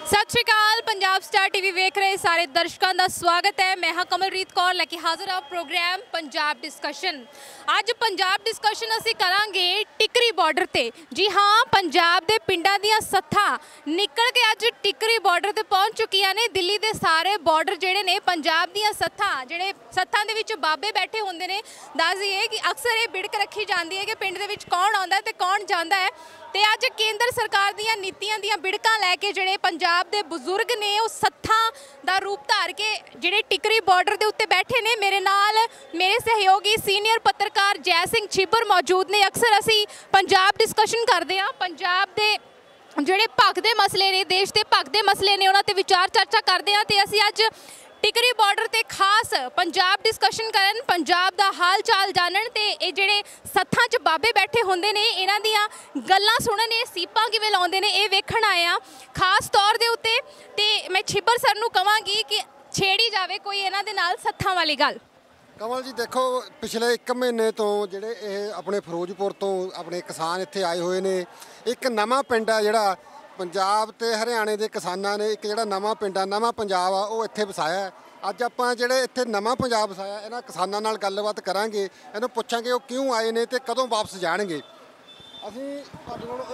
सत श्री अकाल। Punjab star TV वेख रहे सारे दर्शकों का स्वागत है। मैं हाँ कमलरीत कौर लेके हाजिर हाँ प्रोग्राम पंजाब डिस्कशन। अज पंजाब डिस्कशन असी करांगे टिकरी बॉर्डर ते। जी हाँ, पंजाब दे पिंडां दीयां सत्थां निकल के अज टिकरी बॉर्डर ते पहुंच चुकियां ने। दिल्ली दे सारे बॉर्डर जिहड़े ने पंजाब दीयां सत्थां जिहड़े सत्थां दे विच बाबे बैठे हुंदे ने। दस दईए कि अक्सर ये बिड़क रखी जाती है कि पिंड दे विच कौन आउंदा ते कौन जांदा है। ते अज केंद्र सरकार दीयां नीतियां दीयां बिड़कां लैके जिहड़े पंजाब दे बुजुर्ग ने वो सत्थां दा रूप धार के जिहड़े टिकरी बॉर्डर दे उत्ते बैठे ने। मेरे नाल मेरे सहयोगी सीनियर पत्रकार जय सिंह छिब्बर मौजूद ने। अक्सर असी पंजाब डिस्कशन करते हैं, पंजाब दे जिहड़े भखदे मसले ने, देश के भखदे मसले ने, उन्हां ते विचार चर्चा करते हैं। तो असी अज टिकरी बॉर्डर ते खास पंजाब डिस्कशन करन, पंजाब दा हाल चाल जानन ते ये जिहड़े सत्थां च बाबे बैठे हुंदे ने इन्हां दियां गल्लां सुणन, ये सीपां किवें लाउंदे ने, ये वेखण आए आ खास तौर दे उत्ते। ते मैं छिब्बर सर नूं कहांगी कि छेड़ी जावे कोई इन्हां दे नाल सत्थां वाली गल। कमल जी देखो, पिछले 1 महीने तो ਜਿਹੜੇ ਆਪਣੇ ਫਿਰੋਜ਼ਪੁਰ ਤੋਂ ਆਪਣੇ ਕਿਸਾਨ ਇੱਥੇ ਆਏ ਹੋਏ ਨੇ। ਇੱਕ ਨਵਾਂ ਪਿੰਡ ਆ ਜਿਹੜਾ ਪੰਜਾਬ ਤੇ ਹਰਿਆਣੇ ਦੇ ਕਿਸਾਨਾਂ ਨੇ ਇੱਕ ਜਿਹੜਾ ਨਵਾਂ ਪਿੰਡ ਆ, ਨਵਾਂ ਪੰਜਾਬ ਆ, ਉਹ ਇੱਥੇ ਵਸਾਇਆ। ਅੱਜ ਆਪਾਂ ਜਿਹੜੇ ਇੱਥੇ ਨਵਾਂ ਪੰਜਾਬ ਵਸਾਇਆ ਇਹਨਾਂ ਕਿਸਾਨਾਂ ਨਾਲ ਗੱਲਬਾਤ ਕਰਾਂਗੇ, ਇਹਨੂੰ ਪੁੱਛਾਂਗੇ ਉਹ ਕਿਉਂ ਆਏ ਨੇ ਤੇ ਕਦੋਂ ਵਾਪਸ ਜਾਣਗੇ। ਅਸੀਂ ਤੁਹਾਡੇ ਕੋਲ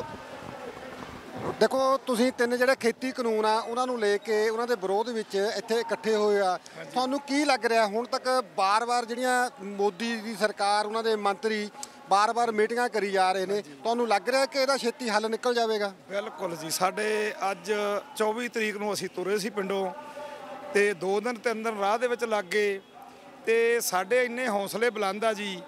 देखो, तुसीं 3 ਜਿਹੜੇ ਖੇਤੀ ਕਾਨੂੰਨ ਆ ਉਹਨਾਂ ਨੂੰ ਲੈ ਕੇ ਉਹਨਾਂ ਦੇ ਵਿਰੋਧ ਵਿੱਚ ਇੱਥੇ ਇਕੱਠੇ ਹੋਏ ਆ। ਤੁਹਾਨੂੰ ਕੀ ਲੱਗ ਰਿਹਾ ਹੁਣ ਤੱਕ ਬਾਰ-ਬਾਰ ਜਿਹੜੀਆਂ ਮੋਦੀ ਦੀ ਸਰਕਾਰ ਉਹਨਾਂ ਦੇ ਮੰਤਰੀ ਬਾਰ-ਬਾਰ ਮੀਟਿੰਗਾਂ ਕਰੀ ਜਾ ਰਹੇ ਨੇ, ਤੁਹਾਨੂੰ ਲੱਗ ਰਿਹਾ ਕਿ ਇਹਦਾ ਛੇਤੀ ਹੱਲ ਨਿਕਲ ਜਾਵੇਗਾ? ਬਿਲਕੁਲ ਜੀ, ਸਾਡੇ ਅੱਜ 24 ਤਰੀਕ ਨੂੰ ਅਸੀਂ ਤੁਰੇ ਸੀ ਪਿੰਡੋਂ ਤੇ 2 ਦਿਨ 3 ਦਿਨ ਰਾਹ ਦੇ ਵਿੱਚ ਲੱਗ ਗਏ ਤੇ ਸਾਡੇ ਇੰਨੇ ਹੌਸਲੇ ਬੁਲੰਦ ਆ ਜੀ।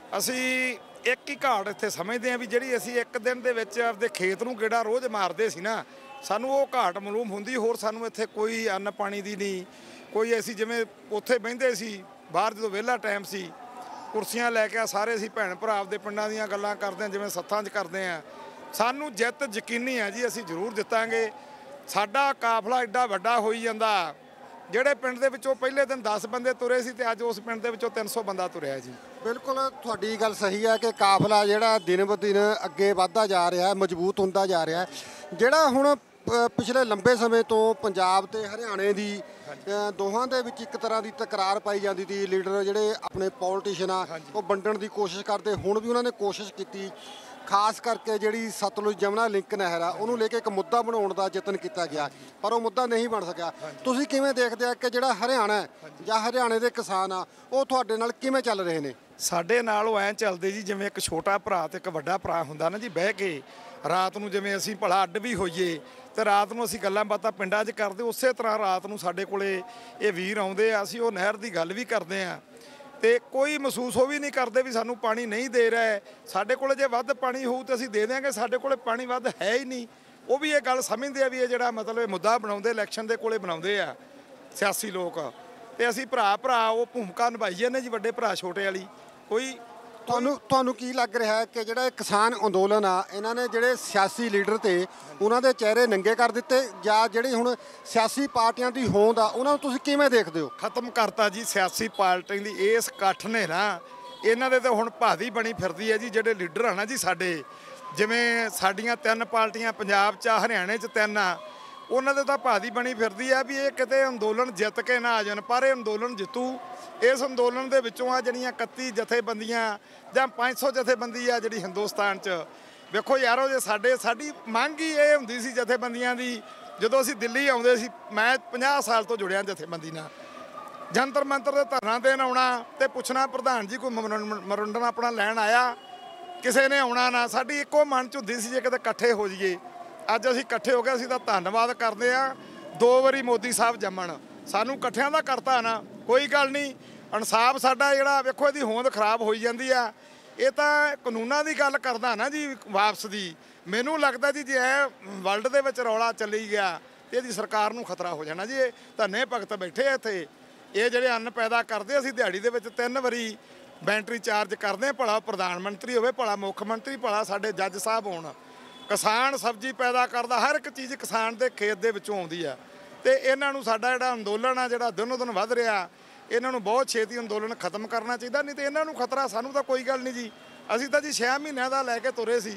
ਅਸੀਂ ਇੱਕ ਹੀ ਘਾਟ ਇੱਥੇ ਸਮਝਦੇ ਹਾਂ ਵੀ ਜਿਹੜੀ ਅਸੀਂ ਇੱਕ ਦਿਨ ਦੇ ਵਿੱਚ ਆਪਦੇ ਖੇਤ ਨੂੰ ਗੇੜਾ ਰੋਜ਼ ਮਾਰਦੇ ਸੀ ਨਾ, ਸਾਨੂੰ ਉਹ ਘਾਟ ਮਾਲੂਮ ਹੁੰਦੀ। ਹੋਰ ਸਾਨੂੰ ਇੱਥੇ ਕੋਈ ਅੰਨ ਪਾਣੀ ਦੀ ਨਹੀਂ, ਕੋਈ ਅਸੀਂ ਜਿਵੇਂ ਉੱਥੇ ਬਹਿੰਦੇ ਸੀ ਬਾਹਰ ਜਦੋਂ ਵਿਹਲਾ ਟਾਈਮ ਸੀ, ਕੁਰਸੀਆਂ ਲੈ ਕੇ ਸਾਰੇ ਅਸੀਂ ਭੈਣ ਭਰਾ ਆਪਦੇ ਪਿੰਡਾਂ ਦੀਆਂ ਗੱਲਾਂ ਕਰਦੇ ਹਾਂ ਜਿਵੇਂ ਸੱਥਾਂ 'ਚ ਕਰਦੇ ਹਾਂ। ਸਾਨੂੰ ਜਿੱਤ ਯਕੀਨੀ ਆ ਜੀ, ਅਸੀਂ ਜ਼ਰੂਰ ਜਿੱਤਾਂਗੇ। ਸਾਡਾ ਕਾਫਲਾ ਐਡਾ ਵੱਡਾ ਹੋਈ ਜਾਂਦਾ। ਜਿਹੜੇ ਪਿੰਡ ਦੇ ਵਿੱਚੋਂ ਪਹਿਲੇ ਦਿਨ 10 ਬੰਦੇ ਤੁਰੇ ਸੀ ਤੇ ਅੱਜ ਉਸ ਪਿੰਡ ਦੇ ਵਿੱਚੋਂ 300 ਬੰਦਾ ਤੁਰਿਆ ਜੀ। ਬਿਲਕੁਲ ਤੁਹਾਡੀ ਗੱਲ ਸਹੀ ਹੈ ਕਿ ਕਾਫਲਾ ਜਿਹੜਾ ਦਿਨ ਬ ਦਿਨ ਅੱਗੇ ਵੱਧਦਾ ਜਾ ਰਿਹਾ, ਮਜ਼ਬੂਤ ਹੁੰਦਾ ਜਾ ਰਿਹਾ। ਜਿਹੜਾ ਹੁਣ ਪਿਛਲੇ ਲੰਬੇ ਸਮੇਂ ਤੋਂ ਪੰਜਾਬ ਤੇ ਹਰਿਆਣੇ ਦੀ ਦੋਹਾਂ ਦੇ ਵਿੱਚ ਇੱਕ ਤਰ੍ਹਾਂ ਦੀ ਤਕਰਾਰ ਪਾਈ ਜਾਂਦੀ ਸੀ। ਲੀਡਰ ਜਿਹੜੇ ਆਪਣੇ ਪੋਲੀਟੀਸ਼ੀਅਨ ਆ ਉਹ ਵੰਡਣ ਦੀ ਕੋਸ਼ਿਸ਼ ਕਰਦੇ, ਹੁਣ ਵੀ ਉਹਨਾਂ ਨੇ ਕੋਸ਼ਿਸ਼ ਕੀਤੀ। ਖਾਸ ਕਰਕੇ ਜਿਹੜੀ ਸਤਲੁਜ ਜਮਨਾ ਲਿੰਕ ਨਹਿਰ ਆ ਉਹਨੂੰ ਲੈ ਕੇ ਇੱਕ ਮੁੱਦਾ ਬਣਾਉਣ ਦਾ ਯਤਨ ਕੀਤਾ ਗਿਆ, ਪਰ ਉਹ ਮੁੱਦਾ ਨਹੀਂ ਬਣ ਸਕਿਆ। ਤੁਸੀਂ ਕਿਵੇਂ ਦੇਖਦੇ ਆ ਕਿ ਜਿਹੜਾ ਹਰਿਆਣਾ ਜਾਂ ਹਰਿਆਣੇ ਦੇ ਕਿਸਾਨ ਆ ਉਹ ਤੁਹਾਡੇ ਨਾਲ ਕਿਵੇਂ ਚੱਲ ਰਹੇ ਨੇ? ਸਾਡੇ ਨਾਲ ਉਹ ਐਂ ਚੱਲਦੇ ਜੀ ਜਿਵੇਂ ਇੱਕ ਛੋਟਾ ਭਰਾ ਤੇ ਇੱਕ ਵੱਡਾ ਭਰਾ ਹੁੰਦਾ ਨਾ ਜੀ। ਬਹਿ ਕੇ ਰਾਤ ਨੂੰ ਜਿਵੇਂ ਅਸੀਂ ਭਲਾ ਅੱਡ ਵੀ ਹੋਈਏ ਤੇ ਰਾਤ ਨੂੰ ਅਸੀਂ ਗੱਲਾਂ ਬਾਤਾਂ ਪਿੰਡਾਂ 'ਚ ਕਰਦੇ, ਉਸੇ ਤਰ੍ਹਾਂ ਰਾਤ ਨੂੰ ਸਾਡੇ ਕੋਲੇ ਇਹ ਵੀਰ ਆਉਂਦੇ ਆ, ਅਸੀਂ ਉਹ ਨਹਿਰ ਦੀ ਗੱਲ ਵੀ ਕਰਦੇ ਆ ਤੇ ਕੋਈ ਮਹਿਸੂਸ ਉਹ ਵੀ ਨਹੀਂ ਕਰਦੇ ਵੀ ਸਾਨੂੰ ਪਾਣੀ ਨਹੀਂ ਦੇ ਰਿਹਾ। ਸਾਡੇ ਕੋਲ ਜੇ ਵੱਧ ਪਾਣੀ ਹੋਊ ਤਾਂ ਅਸੀਂ ਦੇ ਦਿਆਂਗੇ, ਸਾਡੇ ਕੋਲੇ ਪਾਣੀ ਵੱਧ ਹੈ ਹੀ ਨਹੀਂ। ਉਹ ਵੀ ਇਹ ਗੱਲ ਸਮਝਦੇ ਆ ਵੀ ਇਹ ਜਿਹੜਾ ਮਤਲਬ ਮੁੱਦਾ ਬਣਾਉਂਦੇ ਇਲੈਕਸ਼ਨ ਦੇ ਕੋਲੇ ਬਣਾਉਂਦੇ ਆ ਸਿਆਸੀ ਲੋਕ, ਤੇ ਅਸੀਂ ਭਰਾ ਉਹ ਭੂਮਿਕਾ ਨਿਭਾਈ ਜਾਂਦੇ ਜੀ, ਵੱਡੇ ਭਰਾ ਛੋਟੇ ਵਾਲੀ। ਕੋਈ ਤੁਹਾਨੂੰ ਕੀ ਲੱਗ ਰਿਹਾ ਹੈ ਕਿ ਜਿਹੜਾ ਇਹ ਕਿਸਾਨ ਅੰਦੋਲਨ ਆ ਇਹਨਾਂ ਨੇ ਜਿਹੜੇ ਸਿਆਸੀ ਲੀਡਰ ਤੇ ਉਹਨਾਂ ਦੇ ਚਿਹਰੇ ਨੰਗੇ ਕਰ ਦਿੱਤੇ, ਜਾਂ ਜਿਹੜੀ ਹੁਣ ਸਿਆਸੀ ਪਾਰਟੀਆਂ ਦੀ ਹੋਂਦ ਆ ਉਹਨਾਂ ਨੂੰ ਤੁਸੀਂ ਕਿਵੇਂ ਦੇਖਦੇ ਹੋ? ਖਤਮ ਕਰਤਾ ਜੀ ਸਿਆਸੀ ਪਾਰਟੀ ਦੀ। ਇਸ ਇਕੱਠ ਨੇ ਨਾ ਇਹਨਾਂ ਦੇ ਤਾਂ ਹੁਣ ਭਾਦੀ ਬਣੀ ਫਿਰਦੀ ਹੈ ਜੀ। ਜਿਹੜੇ ਲੀਡਰ ਆ ਨਾ ਜੀ ਸਾਡੇ, ਜਿਵੇਂ ਸਾਡੀਆਂ 3 ਪਾਰਟੀਆਂ ਪੰਜਾਬ 'ਚ, ਹਰਿਆਣੇ 'ਚ 3 ਆ, ਉਹਨਾਂ ਦੇ ਤਾਂ ਭਾਦੀ ਬਣੀ ਫਿਰਦੀ ਆ ਵੀ ਇਹ ਕਿਤੇ ਅੰਦੋਲਨ ਜਿੱਤ ਕੇ ਨਾ ਆ ਜਾਣ, ਪਰ ਇਹ ਅੰਦੋਲਨ ਜਿੱਤੂ। ਇਸ ਅੰਦੋਲਨ ਦੇ ਵਿੱਚੋਂ ਆ ਜਿਹੜੀਆਂ 31 ਜਥੇਬੰਦੀਆਂ ਜਾਂ 500 ਜਥੇਬੰਦੀ ਆ ਜਿਹੜੀ ਹਿੰਦੁਸਤਾਨ 'ਚ, ਵੇਖੋ ਯਾਰੋ, ਜੇ ਸਾਡੀ ਮੰਗ ਹੀ ਇਹ ਹੁੰਦੀ ਸੀ ਜਥੇਬੰਦੀਆਂ ਦੀ। ਜਦੋਂ ਅਸੀਂ ਦਿੱਲੀ ਆਉਂਦੇ ਸੀ, ਮੈਂ 50 ਸਾਲ ਤੋਂ ਜੁੜਿਆ ਜਥੇਬੰਦੀ ਨਾਲ, ਜੰਤਰ ਮੰਤਰ ਦੇ ਧਰਨਾ ਦੇਣ ਆਉਣਾ ਤੇ ਪੁੱਛਣਾ ਪ੍ਰਧਾਨ ਜੀ ਕੋਈ ਮਰੰਡਨ ਆਪਣਾ ਲੈਣ ਆਇਆ, ਕਿਸੇ ਨੇ ਆਉਣਾ ਨਾ। ਸਾਡੀ ਇੱਕੋ ਮਨ 'ਚ ਹੁੰਦੀ ਸੀ ਜੇ ਕਿਤੇ ਇਕੱਠੇ ਹੋ ਜਾਈਏ। ਅੱਜ ਅਸੀਂ ਇਕੱਠੇ ਹੋ ਗਏ, ਅਸੀਂ ਤਾਂ ਧੰਨਵਾਦ ਕਰਦੇ ਹਾਂ। 2 ਵਾਰੀ ਮੋਦੀ ਸਾਹਿਬ ਜੰਮਣ ਸਾਨੂੰ ਇਕੱਠਿਆਂ ਦਾ ਕਰਤਾ ਨਾ, ਕੋਈ ਗੱਲ ਨਹੀਂ। ਇਨਸਾਫ ਸਾਡਾ ਜਿਹੜਾ ਵੇਖੋ ਇਹਦੀ ਹੋਂਦ ਖਰਾਬ ਹੋਈ ਜਾਂਦੀ ਆ। ਇਹ ਤਾਂ ਕਾਨੂੰਨਾਂ ਦੀ ਗੱਲ ਕਰਦਾ ਨਾ ਜੀ ਵਾਪਸ ਦੀ। ਮੈਨੂੰ ਲੱਗਦਾ ਜੀ ਜੇ ਵਰਲਡ ਦੇ ਵਿੱਚ ਰੌਲਾ ਚੱਲੀ ਗਿਆ ਤੇ ਇਹਦੀ ਸਰਕਾਰ ਨੂੰ ਖਤਰਾ ਹੋ ਜਾਣਾ ਜੀ। ਇਹ ਧੰਨੇ ਭਗਤ ਬੈਠੇ ਆ ਇੱਥੇ, ਇਹ ਜਿਹੜੇ ਅੰਨ ਪੈਦਾ ਕਰਦੇ, ਅਸੀਂ ਦਿਹਾੜੀ ਦੇ ਵਿੱਚ 3 ਵਾਰੀ ਬੈਂਟਰੀ ਚਾਰਜ ਕਰਦੇ। ਭਲਾ ਪ੍ਰਧਾਨ ਮੰਤਰੀ ਹੋਵੇ, ਭਲਾ ਮੁੱਖ ਮੰਤਰੀ, ਭਲਾ ਸਾਡੇ ਜੱਜ ਸਾਹਿਬ ਹੋਣ। ਕਿਸਾਨ ਸਬਜ਼ੀ ਪੈਦਾ ਕਰਦਾ, ਹਰ ਇੱਕ ਚੀਜ਼ ਕਿਸਾਨ ਦੇ ਖੇਤ ਦੇ ਵਿੱਚੋਂ ਆਉਂਦੀ ਆ। ਤੇ ਇਹਨਾਂ ਨੂੰ ਸਾਡਾ ਜਿਹੜਾ ਅੰਦੋਲਨ ਆ ਜਿਹੜਾ ਦਿਨੋਂ ਦਿਨ ਵੱਧ ਰਿਹਾ, ਇਹਨਾਂ ਨੂੰ ਬਹੁਤ ਛੇਤੀ ਅੰਦੋਲਨ ਖਤਮ ਕਰਨਾ ਚਾਹੀਦਾ। ਨਹੀਂ ਤੇ ਇਹਨਾਂ ਨੂੰ ਖਤਰਾ, ਸਾਨੂੰ ਤਾਂ ਕੋਈ ਗੱਲ ਨਹੀਂ ਜੀ। ਅਸੀਂ ਤਾਂ ਜੀ 6 ਮਹੀਨਿਆਂ ਦਾ ਲੈ ਕੇ ਤੁਰੇ ਸੀ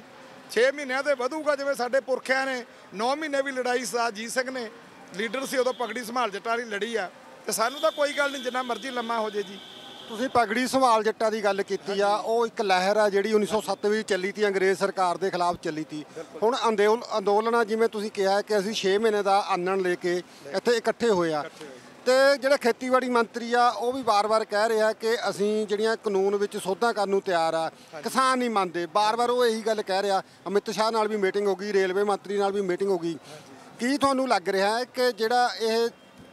6 ਮਹੀਨਿਆਂ ਤੇ ਵਧੂਗਾ। ਜਿਵੇਂ ਸਾਡੇ ਪੁਰਖਿਆਂ ਨੇ 9 ਮਹੀਨੇ ਵੀ ਲੜਾਈ ਸਰਦਾਰ ਜੀਤ ਸਿੰਘ ਨੇ ਲੀਡਰ ਸੀ ਉਦੋਂ ਪਗੜੀ ਸੰਭਾਲ ਜੱਟਾਂ ਦੀ ਲੜੀ ਆ, ਤੇ ਸਾਨੂੰ ਤਾਂ ਕੋਈ ਗੱਲ ਨਹੀਂ, ਜਿੰਨਾ ਮਰਜ਼ੀ ਲੰਮਾ ਹੋ ਜੇ ਜੀ। ਤੁਸੀਂ ਪਗੜੀ ਸੰਭਾਲ ਜੱਟਾਂ ਦੀ ਗੱਲ ਕੀਤੀ ਆ, ਉਹ ਇੱਕ ਲਹਿਰ ਆ ਜਿਹੜੀ 1907 ਵਿੱਚ ਚੱਲੀ ਤੀ, ਅੰਗਰੇਜ਼ ਸਰਕਾਰ ਦੇ ਖਿਲਾਫ ਚੱਲੀ ਤੀ। ਹੁਣ ਅੰਦੋਲਨ ਜਿਵੇਂ ਤੁਸੀਂ ਕਿਹਾ ਕਿ ਅਸੀਂ 6 ਮਹੀਨੇ ਦਾ ਆਨਣ ਲੈ ਕੇ ਇੱਥੇ ਇਕੱਠੇ ਹੋਏ ਆ, ਤੇ ਜਿਹੜਾ ਖੇਤੀਬਾੜੀ ਮੰਤਰੀ ਆ ਉਹ ਵੀ ਵਾਰ-ਵਾਰ ਕਹਿ ਰਿਹਾ ਕਿ ਅਸੀਂ ਜਿਹੜੀਆਂ ਕਾਨੂੰਨ ਵਿੱਚ ਸੋਧਾਂ ਕਰਨ ਨੂੰ ਤਿਆਰ ਆ, ਕਿਸਾਨ ਨਹੀਂ ਮੰਨਦੇ। ਵਾਰ-ਵਾਰ ਉਹ ਇਹੀ ਗੱਲ ਕਹਿ ਰਿਹਾ। ਅਮਿਤ ਸ਼ਾਹ ਨਾਲ ਵੀ ਮੀਟਿੰਗ ਹੋ ਗਈ, ਰੇਲਵੇ ਮੰਤਰੀ ਨਾਲ ਵੀ ਮੀਟਿੰਗ ਹੋ ਗਈ। ਕੀ ਤੁਹਾਨੂੰ ਲੱਗ ਰਿਹਾ ਹੈ ਕਿ ਜਿਹੜਾ ਇਹ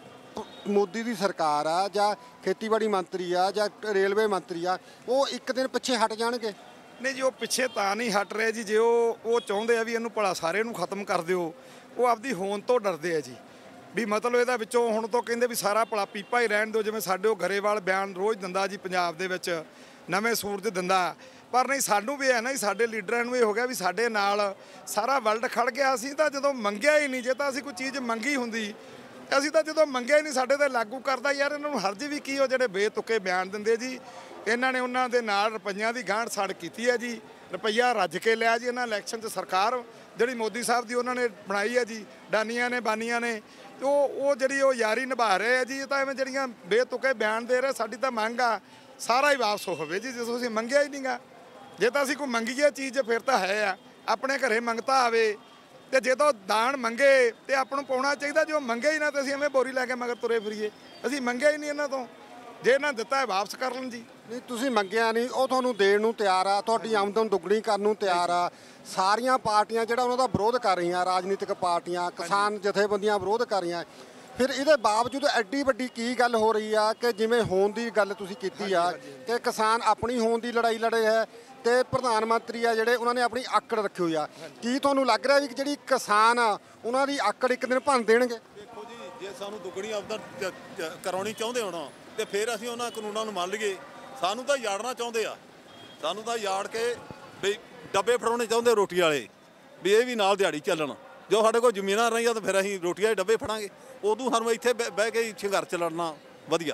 ਮੋਦੀ ਦੀ ਸਰਕਾਰ ਆ ਜਾਂ ਖੇਤੀਬਾੜੀ ਮੰਤਰੀ ਆ ਜਾਂ ਰੇਲਵੇ ਮੰਤਰੀ ਆ, ਉਹ ਇੱਕ ਦਿਨ ਪਿੱਛੇ ਹਟ ਜਾਣਗੇ? ਨਹੀਂ ਜੀ, ਉਹ ਪਿੱਛੇ ਤਾਂ ਨਹੀਂ ਹਟ ਰਹੇ ਜੀ। ਜੇ ਉਹ ਚਾਹੁੰਦੇ ਆ ਵੀ ਇਹਨੂੰ ਭਲਾ ਸਾਰੇ ਨੂੰ ਖਤਮ ਕਰ ਦਿਓ, ਉਹ ਆਪਦੀ ਹੋਂਦ ਤੋਂ ਡਰਦੇ ਆ ਜੀ। ਵੀ ਮਤਲਬ ਇਹਦਾ ਵਿੱਚੋਂ ਹੁਣ ਤੋਂ ਕਹਿੰਦੇ ਵੀ ਸਾਰਾ ਭਲਾ ਪੀਪਾ ਹੀ ਰਹਿਣ ਦਿਓ। ਜਿਵੇਂ ਸਾਡੇ ਉਹ ਗਰੇਵਾਲ ਬਿਆਨ ਰੋਜ਼ ਦਿੰਦਾ ਜੀ, ਪੰਜਾਬ ਦੇ ਵਿੱਚ ਨਵੇਂ ਸੂਰਜ ਦਿੰਦਾ, ਪਰ ਨਹੀਂ ਸਾਨੂੰ ਵੀ ਹੈ ਨਾ ਜੀ, ਸਾਡੇ ਲੀਡਰਾਂ ਨੂੰ ਇਹ ਹੋ ਗਿਆ ਵੀ ਸਾਡੇ ਨਾਲ ਸਾਰਾ ਵਰਲਡ ਖੜ ਗਿਆ। ਅਸੀਂ ਤਾਂ ਜਦੋਂ ਮੰਗਿਆ ਹੀ ਨਹੀਂ, ਜੇ ਤਾਂ ਅਸੀਂ ਕੋਈ ਚੀਜ਼ ਮੰਗੀ ਹੁੰਦੀ, ਅਸੀਂ ਤਾਂ ਜਦੋਂ ਮੰਗਿਆ ਹੀ ਨਹੀਂ ਸਾਡੇ ਤੇ ਲਾਗੂ ਕਰਦਾ। ਯਾਰ ਇਹਨਾਂ ਨੂੰ ਹਰਜ ਵੀ ਕੀ, ਉਹ ਜਿਹੜੇ ਬੇਤੁਕੇ ਬਿਆਨ ਦਿੰਦੇ ਜੀ। ਇਹਨਾਂ ਨੇ ਉਹਨਾਂ ਦੇ ਨਾਲ ਰੁਪਈਆਂ ਦੀ ਗਾਂਢ ਛੜ ਕੀਤੀ ਹੈ ਜੀ, ਰੁਪਈਆ ਰੱਜ ਕੇ ਲਿਆ ਜੀ ਇਹਨਾਂ ਇਲੈਕਸ਼ਨ 'ਚ। ਸਰਕਾਰ ਜਿਹੜੀ ਮੋਦੀ ਸਾਹਿਬ ਦੀ ਉਹਨਾਂ ਨੇ ਬਣਾਈ ਹੈ ਜੀ, ਡਾਨੀਆਂ ਨੇ ਬਾਨੀਆਂ ਨੇ, ਉਹ ਜਿਹੜੀ ਉਹ ਯਾਰੀ ਨਿਭਾ ਰਹੇ ਆ ਜੀ। ਇਹ ਤਾਂ ਐਵੇਂ ਜਿਹੜੀਆਂ ਬੇਤੁਕੇ ਬਿਆਨ ਦੇ ਰਹੇ। ਸਾਡੀ ਤਾਂ ਮੰਗ ਆ ਸਾਰਾ ਹੀ ਵਾਪਸ ਹੋਵੇ ਜੀ, ਜਿਸ ਅਸੀਂ ਮੰਗਿਆ ਹੀ ਨਹੀਂਗਾ। ਜੇ ਤਾਂ ਅਸੀਂ ਕੋਈ ਮੰਗੀਏ ਚੀਜ਼ ਫਿਰ ਤਾਂ ਹੈ ਆ, ਆਪਣੇ ਘਰੇ ਮੰਗਤਾ ਆਵੇ, ਤੇ ਜੇ ਤਾਂ ਦਾਨ ਮੰਗੇ ਤੇ ਆਪਾਂ ਨੂੰ ਪਾਉਣਾ ਚਾਹੀਦਾ। ਜੋ ਮੰਗੇ ਹੀ ਨਾ ਤੇ ਅਸੀਂ ਐਵੇਂ ਬੋਰੀ ਲੈ ਕੇ ਮਗਰ ਤੁਰੇ ਫਿਰੀਏ। ਅਸੀਂ ਮੰਗਿਆ ਹੀ ਨਹੀਂ ਇਹਨਾਂ ਤੋਂ, ਜੇ ਇਹਨਾਂ ਦਿੱਤਾ ਹੈ ਵਾਪਸ ਕਰ ਲੈਣ ਜੀ। ਨਹੀਂ, ਤੁਸੀਂ ਮੰਗਿਆ ਨਹੀਂ, ਉਹ ਤੁਹਾਨੂੰ ਦੇਣ ਨੂੰ ਤਿਆਰ ਆ, ਤੁਹਾਡੀ ਆਮਦਨ ਦੁੱਗਣੀ ਕਰਨ ਨੂੰ ਤਿਆਰ ਆ। ਸਾਰੀਆਂ ਪਾਰਟੀਆਂ ਜਿਹੜਾ ਉਹਨਾਂ ਦਾ ਵਿਰੋਧ ਕਰ ਰਹੀਆਂ, ਰਾਜਨੀਤਿਕ ਪਾਰਟੀਆਂ, ਕਿਸਾਨ ਜਥੇਬੰਦੀਆਂ ਵਿਰੋਧ ਕਰ ਰਹੀਆਂ। ਫਿਰ ਇਹਦੇ ਬਾਵਜੂਦ ਐਡੀ ਵੱਡੀ ਕੀ ਗੱਲ ਹੋ ਰਹੀ ਆ ਕਿ ਜਿਵੇਂ ਹੋਂਦ ਦੀ ਗੱਲ ਤੁਸੀਂ ਕੀਤੀ ਆ ਕਿ ਕਿਸਾਨ ਆਪਣੀ ਹੋਂਦ ਦੀ ਲੜਾਈ ਲੜੇ ਹੈ ਤੇ ਪ੍ਰਧਾਨ ਮੰਤਰੀ ਆ ਜਿਹੜੇ ਉਹਨਾਂ ਨੇ ਆਪਣੀ ਆਕੜ ਰੱਖੀ ਹੋਈ ਆ। ਕੀ ਤੁਹਾਨੂੰ ਲੱਗ ਰਿਹਾ ਵੀ ਜਿਹੜੀ ਕਿਸਾਨ ਆ ਉਹਨਾਂ ਦੀ ਆਕੜ ਇੱਕ ਦਿਨ ਭੰਨ ਦੇਣਗੇ? ਦੇਖੋ ਜੀ, ਜੇ ਸਾਨੂੰ ਦੁੱਗਣੀ ਆਮਦਨ ਕਰਾਉਣੀ ਚਾਹੁੰਦੇ ਹੋਣ ਤੇ ਫਿਰ ਅਸੀਂ ਉਹਨਾਂ ਕਾਨੂੰਨਾਂ ਨੂੰ ਮੰਨ ਲਈਏ। ਸਾਨੂੰ ਤਾਂ ਯਾੜਨਾ ਚਾਹੁੰਦੇ ਆ, ਸਾਨੂੰ ਤਾਂ ਯਾੜ ਕੇ ਵੀ ਡੱਬੇ ਫੜਾਉਣੇ ਚਾਹੁੰਦੇ ਰੋਟੀ ਵਾਲੇ, ਵੀ ਇਹ ਵੀ ਨਾਲ ਦਿਹਾੜੀ ਚੱਲਣ। ਜੋ ਸਾਡੇ ਕੋਲ ਜ਼ਮੀਨਾਂ ਰਹੀਆਂ ਤਾਂ ਫਿਰ ਅਸੀਂ ਰੋਟੀਆਂ ਦੇ ਡੱਬੇ ਫੜਾਂਗੇ। ਉਦੋਂ ਸਾਨੂੰ ਇੱਥੇ ਬਹਿ ਕੇ ਸੰਘਰਸ਼ ਲੜਨਾ ਵਧੀਆ।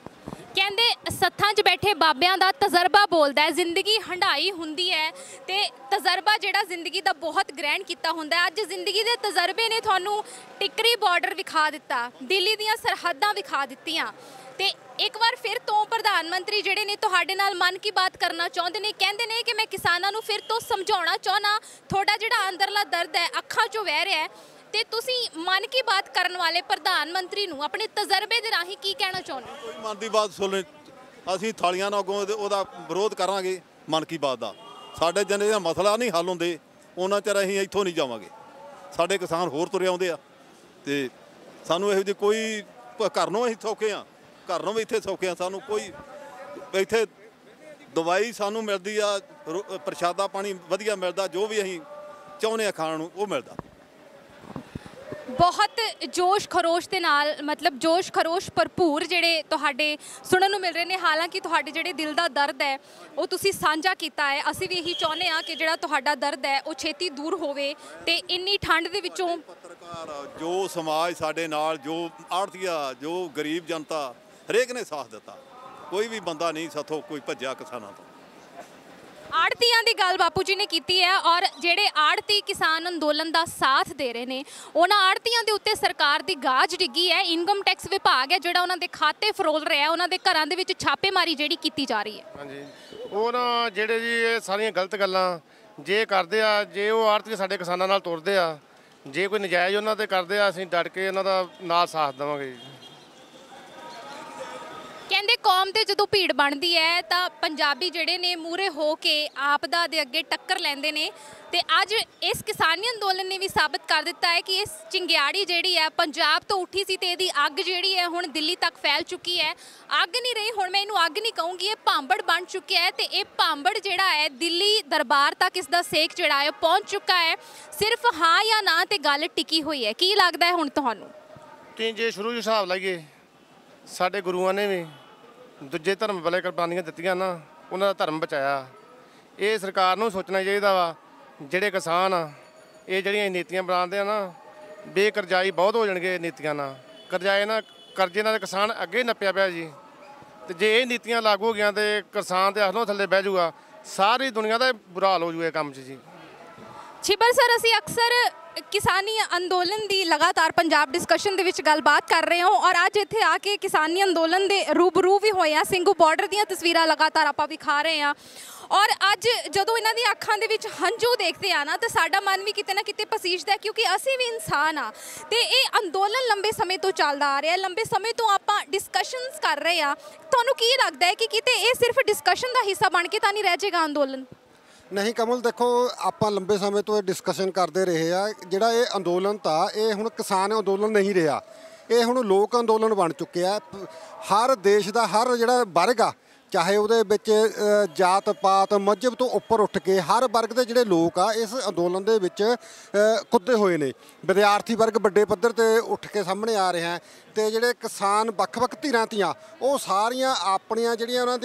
ਕਹਿੰਦੇ ਸੱਥਾਂ 'ਚ ਬੈਠੇ ਬਾਬਿਆਂ ਦਾ ਤਜਰਬਾ ਬੋਲਦਾ ਹੈ। ਜ਼ਿੰਦਗੀ ਹੰਢਾਈ ਹੁੰਦੀ ਹੈ ਤੇ ਤਜਰਬਾ ਜਿਹੜਾ ਜ਼ਿੰਦਗੀ ਦਾ ਬਹੁਤ ਗ੍ਰਹਿਣ ਕੀਤਾ ਹੁੰਦਾ ਹੈ। ਅੱਜ ਜ਼ਿੰਦਗੀ ਦੇ ਤਜਰਬੇ ਨੇ ਤੁਹਾਨੂੰ ਟਿਕਰੀ ਬਾਰਡਰ ਵਿਖਾ ਦਿੱਤਾ, ਦਿੱਲੀ ਦੀਆਂ ਸਰਹੱਦਾਂ ਵਿਖਾ ਦਿੱਤੀਆਂ, ਤੇ ਇੱਕ ਵਾਰ ਫਿਰ ਤੋਂ ਪ੍ਰਧਾਨ ਮੰਤਰੀ ਜਿਹੜੇ ਨੇ ਤੁਹਾਡੇ ਨਾਲ ਮਨ ਕੀ ਬਾਤ ਕਰਨਾ ਚਾਹੁੰਦੇ ਨੇ। ਕਹਿੰਦੇ ਨੇ ਕਿ ਮੈਂ ਕਿਸਾਨਾਂ ਨੂੰ ਫਿਰ ਤੋਂ ਸਮਝਾਉਣਾ ਚਾਹੁੰਦਾ, ਤੁਹਾਡਾ ਜਿਹੜਾ ਅੰਦਰਲਾ ਦਰਦ ਹੈ ਅੱਖਾਂ 'ਚੋਂ ਵਹਿ ਰਿਹਾ ਹੈ, ਤੇ ਤੁਸੀਂ ਮਨ ਕੀ ਬਾਤ ਕਰਨ ਵਾਲੇ ਪ੍ਰਧਾਨ ਮੰਤਰੀ ਨੂੰ ਆਪਣੇ ਤਜਰਬੇ ਦੇ ਰਾਹੀਂ ਕੀ ਕਹਿਣਾ ਚਾਹੁੰਦੇ ਹੋ? ਕੋਈ ਮਨ ਦੀ ਬਾਤ ਸੁਣੇ, ਅਸੀਂ ਥਾਲੀਆਂ ਨਾਲ ਅੱਗੋਂ ਉਹਦਾ ਵਿਰੋਧ ਕਰਾਂਗੇ। ਮਨ ਕੀ ਬਾਤ ਦਾ ਸਾਡੇ ਜਿੰਨੇ ਦਾ ਮਸਲਾ ਨਹੀਂ ਹੱਲ ਹੁੰਦੇ ਉਹਨਾਂ ਚਿਰ ਅਸੀਂ ਇੱਥੋਂ ਨਹੀਂ ਜਾਵਾਂਗੇ। ਸਾਡੇ ਕਿਸਾਨ ਹੋਰ ਤੁਰੇ ਆਉਂਦੇ ਆ, ਤੇ ਸਾਨੂੰ ਇਹੋ ਜਿਹੀ ਕੋਈ ਘਰ ਨੂੰ ਅਸੀਂ ਸੌਖੇ ਆ, ਘਰ ਨੂੰ ਵੀ ਇੱਥੇ ਸੌਖੇ ਆ। ਸਾਨੂੰ ਕੋਈ ਇੱਥੇ ਦਵਾਈ ਸਾਨੂੰ ਮਿਲਦੀ ਆ, ਪ੍ਰਸ਼ਾਦਾ ਪਾਣੀ ਵਧੀਆ ਮਿਲਦਾ, ਜੋ ਵੀ ਅਸੀਂ ਚਾਹੁੰਦੇ ਆ ਖਾਣ ਨੂੰ ਉਹ ਮਿਲਦਾ। ਬਹੁਤ ਜੋਸ਼ ਖਰੋਸ਼ ਦੇ ਨਾਲ, ਮਤਲਬ ਜੋਸ਼ ਖਰੋਸ਼ ਭਰਪੂਰ ਜਿਹੜੇ ਤੁਹਾਡੇ ਸੁਣਨ ਨੂੰ ਮਿਲ ਰਹੇ ਨੇ। ਹਾਲਾਂਕਿ ਤੁਹਾਡੇ ਜਿਹੜੇ ਦਿਲ ਦਾ ਦਰਦ ਹੈ ਉਹ ਤੁਸੀਂ ਸਾਂਝਾ ਕੀਤਾ ਹੈ। ਅਸੀਂ ਵੀ ਇਹੀ ਚਾਹੁੰਦੇ ਹਾਂ ਕਿ ਜਿਹੜਾ ਤੁਹਾਡਾ ਦਰਦ ਹੈ ਉਹ ਛੇਤੀ ਦੂਰ ਹੋਵੇ, ਤੇ ਇੰਨੀ ਠੰਡ ਦੇ ਵਿੱਚੋਂ ਪੱਤਰਕਾਰ, ਜੋ ਸਮਾਜ ਸਾਡੇ ਨਾਲ, ਜੋ ਆੜ੍ਹਤੀਆ, ਜੋ ਗਰੀਬ ਜਨਤਾ, ਹਰੇਕ ਨੇ ਸਾਥ ਦਿੱਤਾ। ਕੋਈ ਵੀ ਬੰਦਾ ਨਹੀਂ ਸਾਥੋਂ ਕੋਈ ਭੱਜਿਆ ਕਿਸਾਨਾਂ ਤੋਂ। ਆੜਤੀਆਂ ਦੀ ਗੱਲ ਬਾਪੂ ਜੀ ਨੇ ਕੀਤੀ ਹੈ, ਔਰ ਜਿਹੜੇ ਆੜਤੀ ਕਿਸਾਨ ਅੰਦੋਲਨ ਦਾ ਸਾਥ ਦੇ ਰਹੇ ਨੇ ਉਹਨਾਂ ਆੜਤੀਆਂ ਦੇ ਉੱਤੇ ਸਰਕਾਰ ਦੀ ਗਾਜ ਡਿੱਗੀ ਹੈ। ਇਨਕਮ ਟੈਕਸ ਵਿਭਾਗ ਹੈ ਜਿਹੜਾ ਉਹਨਾਂ ਦੇ ਖਾਤੇ ਫਰੋਲ ਰਿਹਾ, ਉਹਨਾਂ ਦੇ ਘਰਾਂ ਦੇ ਵਿੱਚ ਛਾਪੇਮਾਰੀ ਜਿਹੜੀ ਕੀਤੀ ਜਾ ਰਹੀ ਹੈ। ਹਾਂਜੀ, ਉਹ ਨਾ ਜਿਹੜੇ ਜੀ ਇਹ ਸਾਰੀਆਂ ਗਲਤ ਗੱਲਾਂ ਜੇ ਕਰਦੇ ਆ, ਜੇ ਉਹ ਆੜਤੀ ਸਾਡੇ ਕਿਸਾਨਾਂ ਨਾਲ ਤੁਰਦੇ ਆ, ਜੇ ਕੋਈ ਨਜਾਇਜ਼ ਉਹਨਾਂ ਤੇ ਕਰਦੇ ਆ, ਅਸੀਂ ਡਟ ਕੇ ਉਹਨਾਂ ਦਾ ਨਾਲ ਸਾਥ ਦੇਵਾਂਗੇ ਜੀ। ਕਹਿੰਦੇ ਕੌਮ ਤੇ ਜਦੋਂ ਭੀੜ ਬਣਦੀ ਹੈ ਤਾਂ ਪੰਜਾਬੀ ਜਿਹੜੇ ਨੇ ਮੂਹਰੇ ਹੋ ਕੇ ਆਪਦਾ ਦੇ ਅੱਗੇ ਟੱਕਰ ਲੈਂਦੇ ਨੇ, ਤੇ ਅੱਜ ਇਸ ਕਿਸਾਨੀ ਅੰਦੋਲਨ ਨੇ ਵੀ ਸਾਬਤ ਕਰ ਦਿੱਤਾ ਹੈ ਕਿ ਇਸ ਚਿੰਗਿਆੜੀ ਜਿਹੜੀ ਹੈ ਪੰਜਾਬ ਤੋਂ ਉੱਠੀ ਸੀ ਤੇ ਇਹਦੀ ਅੱਗ ਜਿਹੜੀ ਹੈ ਹੁਣ ਦਿੱਲੀ ਤੱਕ ਫੈਲ ਚੁੱਕੀ ਹੈ। ਅੱਗ ਨਹੀਂ ਰਹੀ, ਹੁਣ ਮੈਂ ਇਹਨੂੰ ਅੱਗ ਨਹੀਂ ਕਹੂੰਗੀ, ਇਹ ਭਾਂਬੜ ਬਣ ਚੁੱਕਿਆ ਹੈ, ਤੇ ਇਹ ਭਾਂਬੜ ਜਿਹੜਾ ਹੈ ਦਿੱਲੀ ਦਰਬਾਰ ਤੱਕ ਇਸ ਦਾ ਸੇਕ ਜਿਹੜਾ ਹੈ ਪਹੁੰਚ ਚੁੱਕਾ ਹੈ। ਸਿਰਫ ਹਾਂ ਜਾਂ ਨਾ ਤੇ ਗੱਲ ਟਿਕੀ ਹੋਈ ਹੈ। ਕੀ ਲੱਗਦਾ ਹੈ ਹੁਣ ਤੁਹਾਨੂੰ? ਤੇ ਜੇ ਸ਼ੁਰੂ 'ਚ ਹਿਸਾਬ ਲਾਈਏ, ਸਾਡੇ ਗੁਰੂਆਂ ਨੇ ਵੀ ਦੂਜੇ ਧਰਮ ਵਾਲੇ ਕੁਰਬਾਨੀਆਂ ਦਿੱਤੀਆਂ ਨਾ, ਉਹਨਾਂ ਦਾ ਧਰਮ ਬਚਾਇਆ। ਇਹ ਸਰਕਾਰ ਨੂੰ ਸੋਚਣਾ ਚਾਹੀਦਾ ਵਾ, ਜਿਹੜੇ ਕਿਸਾਨ ਆ ਇਹ ਜਿਹੜੀਆਂ ਨੀਤੀਆਂ ਬਣਾਉਂਦੇ ਆ ਨਾ, ਬੇਕਰਜ਼ਾਈ ਬਹੁਤ ਹੋ ਜਾਣਗੇ ਨੀਤੀਆਂ ਨਾਲ। ਕਰਜ਼ੇ ਨਾਲ ਕਿਸਾਨ ਅੱਗੇ ਨੱਪਿਆ ਪਿਆ ਜੀ, ਤੇ ਜੇ ਇਹ ਨੀਤੀਆਂ ਲਾਗੂ ਹੋ ਗਈਆਂ ਤੇ ਕਿਸਾਨ ਦੇ ਹੱਥੋਂ ਥੱਲੇ ਬਹਿ ਜਾਊਗਾ। ਸਾਰੀ ਦੁਨੀਆ ਦਾ ਬੁਰਾ ਹਾਲ ਹੋ ਜੂਗਾ ਇਹ ਕੰਮ 'ਚ ਜੀ। ਛਿਬਰ ਸਰ, ਅਸੀਂ ਅਕਸਰ ਕਿਸਾਨੀ ਅੰਦੋਲਨ ਦੀ ਲਗਾਤਾਰ ਪੰਜਾਬ ਡਿਸਕਸ਼ਨ ਦੇ ਵਿੱਚ ਗੱਲਬਾਤ ਕਰ ਰਹੇ ਹਾਂ ਔਰ ਅੱਜ ਇੱਥੇ ਆ ਕੇ ਕਿਸਾਨੀ ਅੰਦੋਲਨ ਦੇ ਰੂਬਰੂ ਵੀ ਹੋਏ ਆ। ਸਿੰਘੂ ਬਾਰਡਰ ਦੀਆਂ ਤਸਵੀਰਾਂ ਲਗਾਤਾਰ ਆਪਾਂ ਵਿਖਾ ਰਹੇ ਹਾਂ ਔਰ ਅੱਜ ਜਦੋਂ ਇਹਨਾਂ ਦੀ ਅੱਖਾਂ ਦੇ ਵਿੱਚ ਹੰਝੂ ਦੇਖਦੇ ਆ ਨਾ ਤਾਂ ਸਾਡਾ ਮਨ ਵੀ ਕਿਤੇ ਨਾ ਕਿਤੇ ਪਸੀਜਦਾ, ਕਿਉਂਕਿ ਅਸੀਂ ਵੀ ਇਨਸਾਨ ਆ ਤੇ ਇਹ ਅੰਦੋਲਨ ਲੰਬੇ ਸਮੇਂ ਤੋਂ ਚੱਲਦਾ ਆ ਰਿਹਾ, ਲੰਬੇ ਸਮੇਂ ਤੋਂ ਆਪਾਂ ਡਿਸਕਸ਼ਨਸ ਕਰ ਰਹੇ ਆ। ਤੁਹਾਨੂੰ ਕੀ ਲੱਗਦਾ ਹੈ ਕਿ ਕਿਤੇ ਇਹ ਸਿਰਫ ਡਿਸਕਸ਼ਨ ਦਾ ਹਿੱਸਾ ਬਣ ਕੇ ਤਾਂ ਨਹੀਂ ਰਹਿ ਜਾਏਗਾ ਅੰਦੋਲਨ? ਨਹੀਂ ਕਮਲ, ਦੇਖੋ ਆਪਾਂ ਲੰਬੇ ਸਮੇਂ ਤੋਂ ਇਹ ਡਿਸਕਸ਼ਨ ਕਰਦੇ ਰਹੇ ਆ। ਜਿਹੜਾ ਇਹ ਅੰਦੋਲਨ ਤਾਂ ਇਹ ਹੁਣ ਕਿਸਾਨ ਅੰਦੋਲਨ ਨਹੀਂ ਰਿਹਾ, ਇਹ ਹੁਣ ਲੋਕ ਅੰਦੋਲਨ ਬਣ ਚੁੱਕਿਆ। ਹਰ ਦੇਸ਼ ਦਾ ਹਰ ਜਿਹੜਾ ਵਰਗ ਆ, ਚਾਹੇ ਉਹਦੇ ਵਿੱਚ ਜਾਤ ਪਾਤ ਮਜ਼ਹਬ ਤੋਂ ਉੱਪਰ ਉੱਠ ਕੇ ਹਰ ਵਰਗ ਦੇ ਜਿਹੜੇ ਲੋਕ ਆ ਇਸ ਅੰਦੋਲਨ ਦੇ ਵਿੱਚ ਕੁੱਦੇ ਹੋਏ ਨੇ। ਵਿਦਿਆਰਥੀ ਵਰਗ ਵੱਡੇ ਪੱਧਰ ਤੇ ਉੱਠ ਕੇ ਸਾਹਮਣੇ ਆ ਰਿਹਾ ਤੇ ਜਿਹੜੇ ਕਿਸਾਨ ਵੱਖ-ਵੱਖ ਧਿਰਾਂ ਤੀਆਂ ਉਹ ਸਾਰੀਆਂ ਆਪਣੀਆਂ ਜਿਹੜੀਆਂ ਉਹਨਾਂ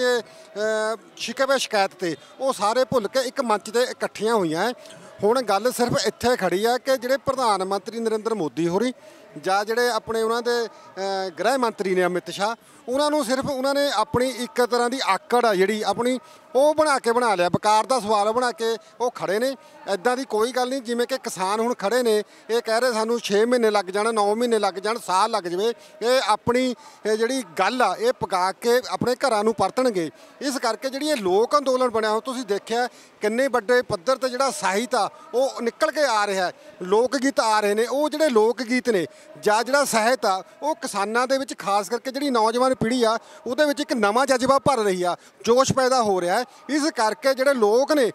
ਦੇ ਸ਼ਿਕਵੇ ਸ਼ਿਕਾਇਤ ਤੇ ਉਹ ਸਾਰੇ ਭੁੱਲ ਕੇ ਇੱਕ ਮੰਚ ਤੇ ਇਕੱਠੀਆਂ ਹੋਈਆਂ। ਹੁਣ ਗੱਲ ਸਿਰਫ ਇੱਥੇ ਖੜੀ ਆ ਕਿ ਜਿਹੜੇ ਪ੍ਰਧਾਨ ਮੰਤਰੀ ਨਰਿੰਦਰ ਮੋਦੀ ਹੋਰੀ ਜਾਂ ਜਿਹੜੇ ਆਪਣੇ ਉਹਨਾਂ ਦੇ ਗ੍ਰਹਿ ਮੰਤਰੀ ਨੇ ਅਮਿਤ ਸ਼ਾਹ, ਉਹਨਾਂ ਨੂੰ ਸਿਰਫ ਉਹਨਾਂ ਨੇ ਆਪਣੀ ਇੱਕ ਤਰ੍ਹਾਂ ਦੀ ਆਕੜ ਆ ਜਿਹੜੀ ਆਪਣੀ ਉਹ ਬਣਾ ਲਿਆ, ਵਕਾਰ ਦਾ ਸਵਾਲ ਬਣਾ ਕੇ ਉਹ ਖੜੇ ਨੇ। ਇੱਦਾਂ ਦੀ ਕੋਈ ਗੱਲ ਨਹੀਂ, ਜਿਵੇਂ ਕਿ ਕਿਸਾਨ ਹੁਣ ਖੜੇ ਨੇ ਇਹ ਕਹਿ ਰਹੇ ਸਾਨੂੰ 6 ਮਹੀਨੇ ਲੱਗ ਜਾਣ, 9 ਮਹੀਨੇ ਲੱਗ ਜਾਣ, ਸਾਲ ਲੱਗ ਜਾਵੇ, ਇਹ ਆਪਣੀ ਜਿਹੜੀ ਗੱਲ ਆ ਇਹ ਪਕਾ ਕੇ ਆਪਣੇ ਘਰਾਂ ਨੂੰ ਪਰਤਣਗੇ। ਇਸ ਕਰਕੇ ਜਿਹੜੀ ਇਹ ਲੋਕ ਅੰਦੋਲਨ ਬਣਿਆ ਹੋ, ਤੁਸੀਂ ਦੇਖਿਆ ਕਿੰਨੇ ਵੱਡੇ ਪੱਧਰ ਤੇ ਜਿਹੜਾ ਸਾਹਿਤ ਆ ਉਹ ਨਿਕਲ ਕੇ ਆ ਰਿਹਾ, ਲੋਕ ਗੀਤ ਆ ਰਹੇ ਨੇ। ਉਹ ਜਿਹੜੇ ਲੋਕ ਗੀਤ ਨੇ ਜਾਂ ਜਿਹੜਾ ਸਾਹਿਤ ਆ ਉਹ ਕਿਸਾਨਾਂ ਦੇ ਵਿੱਚ ਖਾਸ ਕਰਕੇ ਜਿਹੜੀ ਨੌਜਵਾਨ ਪੀੜ੍ਹੀ ਆ ਉਹਦੇ ਵਿੱਚ ਇੱਕ ਨਵਾਂ ਜਜ਼ਬਾ ਭਰ ਰਹੀ ਆ, ਜੋਸ਼ ਪੈਦਾ ਹੋ ਰਿਹਾ। ਇਸ ਕਰਕੇ ਜਿਹੜੇ ਲੋਕ ਨੇ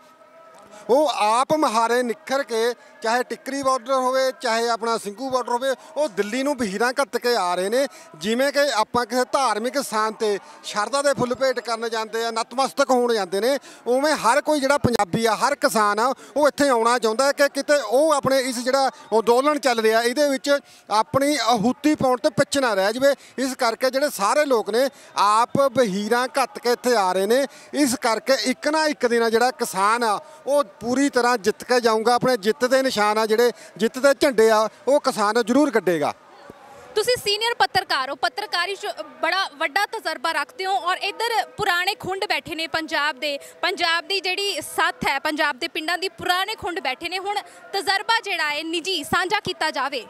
ਉਹ ਆਪ ਮੁਹਾਰੇ ਨਿਖਰ ਕੇ, ਚਾਹੇ ਟਿੱਕਰੀ ਬਾਰਡਰ ਹੋਵੇ ਚਾਹੇ ਆਪਣਾ ਸਿੰਘੂ ਬਾਰਡਰ ਹੋਵੇ, ਉਹ ਦਿੱਲੀ ਨੂੰ ਵਹੀਰਾਂ ਘੱਤ ਕੇ ਆ ਰਹੇ ਨੇ। ਜਿਵੇਂ ਕਿ ਆਪਾਂ ਕਿਸੇ ਧਾਰਮਿਕ ਸਥਾਨ ਤੇ ਸ਼ਰਧਾ ਦੇ ਫੁੱਲ ਭੇਟ ਕਰਨ ਜਾਂਦੇ ਆ, ਨਤਮਸਤਕ ਹੋਣ ਜਾਂਦੇ ਨੇ, ਉਵੇਂ ਹਰ ਕੋਈ ਜਿਹੜਾ ਪੰਜਾਬੀ ਆ, ਹਰ ਕਿਸਾਨ ਆ, ਉਹ ਇੱਥੇ ਆਉਣਾ ਚਾਹੁੰਦਾ ਕਿ ਕਿਤੇ ਉਹ ਆਪਣੇ ਇਸ ਜਿਹੜਾ ਅੰਦੋਲਨ ਚੱਲ ਰਿਹਾ ਇਹਦੇ ਵਿੱਚ ਆਪਣੀ ਆਹੂਤੀ ਪਾਉਣ ਤੋਂ ਪਿੱਛੇ ਨਾ ਰਹਿ ਜਾਵੇ। ਇਸ ਕਰਕੇ ਜਿਹੜੇ ਸਾਰੇ ਲੋਕ ਨੇ ਆਪ ਵਹੀਰਾਂ ਘੱਤ ਕੇ ਇੱਥੇ ਆ ਰਹੇ ਨੇ। ਇਸ ਕਰਕੇ ਇੱਕ ਨਾ ਇੱਕ ਦਿਨ ਜਿਹੜਾ ਕਿਸਾਨ ਆ ਉਹ ਪੂਰੀ ਤਰ੍ਹਾਂ ਜਿੱਤ ਕੇ ਜਾਊਗਾ। ਆਪਣੇ ਜਿੱਤ ਦੇ ਨਿਸ਼ਾਨ ਆ, ਜਿਹੜੇ ਜਿੱਤ ਦੇ ਝੰਡੇ ਆ, ਉਹ ਕਿਸਾਨ ਜ਼ਰੂਰ ਗੱਡੇਗਾ। ਤੁਸੀਂ ਸੀਨੀਅਰ ਪੱਤਰਕਾਰ ਹੋ, ਪੱਤਰਕਾਰੀ 'ਚ ਬੜਾ ਵੱਡਾ ਤਜਰਬਾ ਰੱਖਦੇ ਹੋ ਔਰ ਇੱਧਰ ਪੁਰਾਣੇ ਖੁੰਡ ਬੈਠੇ ਨੇ ਪੰਜਾਬ ਦੀ ਜਿਹੜੀ ਸੱਥ ਹੈ, ਪੰਜਾਬ ਦੇ ਪਿੰਡਾਂ ਦੀ ਪੁਰਾਣੇ ਖੁੰਡ ਬੈਠੇ ਨੇ। ਹੁਣ ਤਜਰਬਾ ਜਿਹੜਾ ਹੈ ਨਿੱਜੀ ਸਾਂਝਾ ਕੀਤਾ ਜਾਵੇ।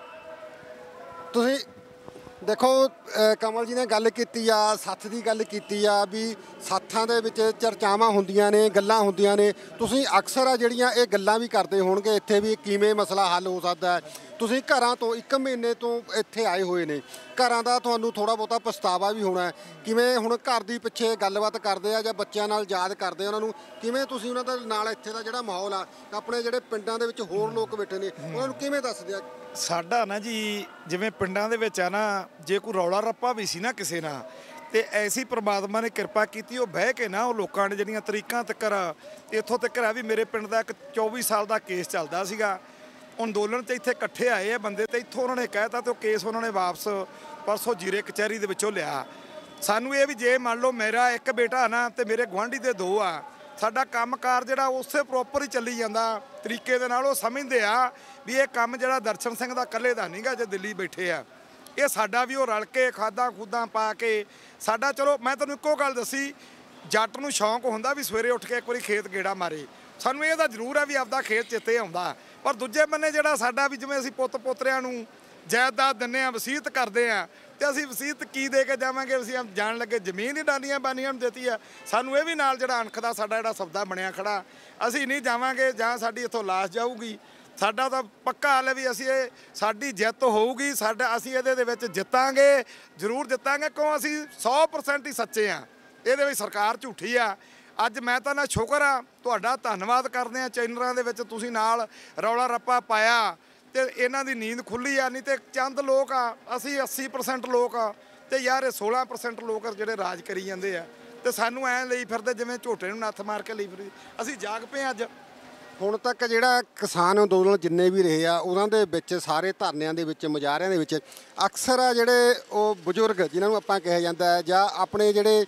ਤੁਸੀਂ ਦੇਖੋ ਕਮਲ ਜੀ ਨੇ ਗੱਲ ਕੀਤੀ ਆ, ਸੱਥ ਦੀ ਗੱਲ ਕੀਤੀ ਆ ਵੀ ਸੱਥਾਂ ਦੇ ਵਿੱਚ ਚਰਚਾਵਾਂ ਹੁੰਦੀਆਂ ਨੇ, ਗੱਲਾਂ ਹੁੰਦੀਆਂ ਨੇ। ਤੁਸੀਂ ਅਕਸਰ ਆ ਜਿਹੜੀਆਂ ਇਹ ਗੱਲਾਂ ਵੀ ਕਰਦੇ ਹੋਣਗੇ ਇੱਥੇ ਵੀ ਕਿਵੇਂ ਮਸਲਾ ਹੱਲ ਹੋ ਸਕਦਾ ਹੈ। ਤੁਸੀਂ ਘਰਾਂ ਤੋਂ 1 ਮਹੀਨੇ ਤੋਂ ਇੱਥੇ ਆਏ ਹੋਏ ਨੇ, ਘਰਾਂ ਦਾ ਤੁਹਾਨੂੰ ਥੋੜ੍ਹਾ ਬਹੁਤਾ ਪਛਤਾਵਾ ਵੀ ਹੋਣਾ। ਕਿਵੇਂ ਹੁਣ ਘਰ ਦੀ ਪਿੱਛੇ ਗੱਲਬਾਤ ਕਰਦੇ ਆ ਜਾਂ ਬੱਚਿਆਂ ਨਾਲ ਯਾਦ ਕਰਦੇ ਉਹਨਾਂ ਨੂੰ, ਕਿਵੇਂ ਤੁਸੀਂ ਉਹਨਾਂ ਦੇ ਨਾਲ ਇੱਥੇ ਦਾ ਜਿਹੜਾ ਮਾਹੌਲ ਆ, ਆਪਣੇ ਜਿਹੜੇ ਪਿੰਡਾਂ ਦੇ ਵਿੱਚ ਹੋਰ ਲੋਕ ਬੈਠੇ ਨੇ ਉਹਨਾਂ ਨੂੰ ਕਿਵੇਂ ਦੱਸਦੇ ਆ? ਸਾਡਾ ਨਾ ਜੀ ਜਿਵੇਂ ਪਿੰਡਾਂ ਦੇ ਵਿੱਚ ਆ ਨਾ, ਜੇ ਕੋਈ ਰੌਲਾ ਰੱਪਾ ਵੀ ਸੀ ਨਾ ਕਿਸੇ ਨਾਲ, ਤੇ ਐਸੀ ਪ੍ਰਮਾਤਮਾ ਨੇ ਕਿਰਪਾ ਕੀਤੀ ਉਹ ਬਹਿ ਕੇ ਨਾ ਉਹ ਲੋਕਾਂ ਨੇ ਜਿਹੜੀਆਂ ਤਰੀਕਾਂ ਤੱਕ ਇੱਥੋਂ ਤੱਕ ਆ ਵੀ ਮੇਰੇ ਪਿੰਡ ਦਾ ਇੱਕ 24 ਸਾਲ ਦਾ ਕੇਸ ਚੱਲਦਾ ਸੀਗਾ ਅੰਦੋਲਨ 'ਚ, ਇੱਥੇ ਇਕੱਠੇ ਆਏ ਆ ਬੰਦੇ ਤੇ ਇੱਥੋਂ ਉਹਨਾਂ ਨੇ ਕਹਿਤਾ ਤੇ ਉਹ ਕੇਸ ਉਹਨਾਂ ਨੇ ਵਾਪਸ ਪਰਸੋਂ ਜੀਰੇ ਕਚਹਿਰੀ ਦੇ ਵਿੱਚੋਂ ਲਿਆ। ਸਾਨੂੰ ਇਹ ਵੀ ਜੇ ਮੰਨ ਲਓ ਮੇਰਾ ਇੱਕ ਬੇਟਾ ਨਾ ਤੇ ਮੇਰੇ ਗੁਆਂਢੀ ਦੇ 2 ਆ, ਸਾਡਾ ਕੰਮਕਾਰ ਜਿਹੜਾ ਉਸੇ ਪ੍ਰੋਪਰ ਹੀ ਚੱਲੀ ਜਾਂਦਾ ਤਰੀਕੇ ਦੇ ਨਾਲ। ਉਹ ਸਮਝਦੇ ਆ ਵੀ ਇਹ ਕੰਮ ਜਿਹੜਾ ਦਰਸ਼ਨ ਸਿੰਘ ਦਾ ਇਕੱਲੇ ਦਾ ਨਹੀਂਗਾ, ਜੇ ਦਿੱਲੀ ਬੈਠੇ ਆ ਇਹ ਸਾਡਾ ਵੀ ਉਹ ਰਲ ਕੇ ਖਾਦਾਂ ਖੂਦਾਂ ਪਾ ਕੇ ਸਾਡਾ। ਚਲੋ ਮੈਂ ਤੁਹਾਨੂੰ ਇੱਕੋ ਗੱਲ ਦੱਸੀ, ਜੱਟ ਨੂੰ ਸ਼ੌਂਕ ਹੁੰਦਾ ਵੀ ਸਵੇਰੇ ਉੱਠ ਕੇ ਇੱਕ ਵਾਰੀ ਖੇਤ ਗੇੜਾ ਮਾਰੇ। ਸਾਨੂੰ ਇਹ ਤਾਂ ਜ਼ਰੂਰ ਆ ਵੀ ਆਪਦਾ ਖੇਤ ਚਿੱਤੇ ਆਉਂਦਾ, ਪਰ ਦੂਜੇ ਬੰਨੇ ਜਿਹੜਾ ਸਾਡਾ ਵੀ ਜਿਵੇਂ ਅਸੀਂ ਪੁੱਤ ਪੋਤਰਿਆਂ ਨੂੰ ਜਾਇਦਾਦ ਦਿੰਦੇ ਆ, ਵਸੀਅਤ ਕਰਦੇ ਆ, ਤੇ ਅਸੀਂ ਵਸੀਅਤ ਕੀ ਦੇ ਕੇ ਜਾਵਾਂਗੇ? ਅਸੀਂ ਜਾਣ ਲੱਗੇ ਜ਼ਮੀਨ ਹੀ ਡਾਨੀਆਂ ਬਾਨੀਆਂ ਨੂੰ ਦਿੱਤੀ ਆ। ਸਾਨੂੰ ਇਹ ਵੀ ਨਾਲ ਜਿਹੜਾ ਅਣਖ ਦਾ ਸਾਡਾ ਜਿਹੜਾ ਸੌਦਾ ਬਣਿਆ ਖੜਾ, ਅਸੀਂ ਨਹੀਂ ਜਾਵਾਂਗੇ ਜਾਂ ਸਾਡੀ ਇੱਥੋਂ ਲਾਸ਼ ਜਾਊਗੀ। ਸਾਡਾ ਤਾਂ ਪੱਕਾ ਹਾਲ ਹੈ ਵੀ ਅਸੀਂ ਇਹ ਸਾਡੀ ਜਿੱਤ ਹੋਊਗੀ, ਅਸੀਂ ਇਹਦੇ ਦੇ ਵਿੱਚ ਜਿੱਤਾਂਗੇ, ਜ਼ਰੂਰ ਜਿੱਤਾਂਗੇ, ਕਿਉਂ ਅਸੀਂ 100% ਹੀ ਸੱਚੇ ਆ। ਇਹਦੇ ਵਿੱਚ ਸਰਕਾਰ ਝੂਠੀ ਆ। ਅੱਜ ਮੈਂ ਤਾਂ ਨਾ ਸ਼ੁਕਰ ਆ, ਤੁਹਾਡਾ ਧੰਨਵਾਦ ਕਰਦੇ ਆ ਚੈਨਲਾਂ ਦੇ ਵਿੱਚ ਤੁਸੀਂ ਨਾਲ ਰੌਲਾ ਰੱਪਾ ਪਾਇਆ ਤੇ ਇਹਨਾਂ ਦੀ ਨੀਂਦ ਖੁੱਲੀ ਆ। ਨਹੀਂ ਤੇ ਚੰਦ ਲੋਕ ਆ, ਅਸੀਂ 80% ਲੋਕ ਆ ਤੇ ਯਾਰ ਇਹ 16% ਲੋਕ ਜਿਹੜੇ ਰਾਜ ਕਰੀ ਜਾਂਦੇ ਆ ਤੇ ਸਾਨੂੰ ਐਂ ਲਈ ਫਿਰਦੇ ਜਿਵੇਂ ਝੋਟੇ ਨੂੰ ਨੱਥ ਮਾਰ ਕੇ ਲਈ ਫਿਰਦੇ। ਅਸੀਂ ਜਾਗ ਪਏ ਅੱਜ। ਹੁਣ ਤੱਕ ਜਿਹੜਾ ਕਿਸਾਨ ਅੰਦੋਲਨ ਜਿੰਨੇ ਵੀ ਰਹੇ ਆ ਉਹਨਾਂ ਦੇ ਵਿੱਚ ਸਾਰੇ ਧਰਨਿਆਂ ਦੇ ਵਿੱਚ ਮੁਜ਼ਾਹਰਿਆਂ ਦੇ ਵਿੱਚ ਅਕਸਰ ਆ ਜਿਹੜੇ ਉਹ ਬਜ਼ੁਰਗ ਜਿਨ੍ਹਾਂ ਨੂੰ ਆਪਾਂ ਕਿਹਾ ਜਾਂਦਾ ਜਾਂ ਆਪਣੇ ਜਿਹੜੇ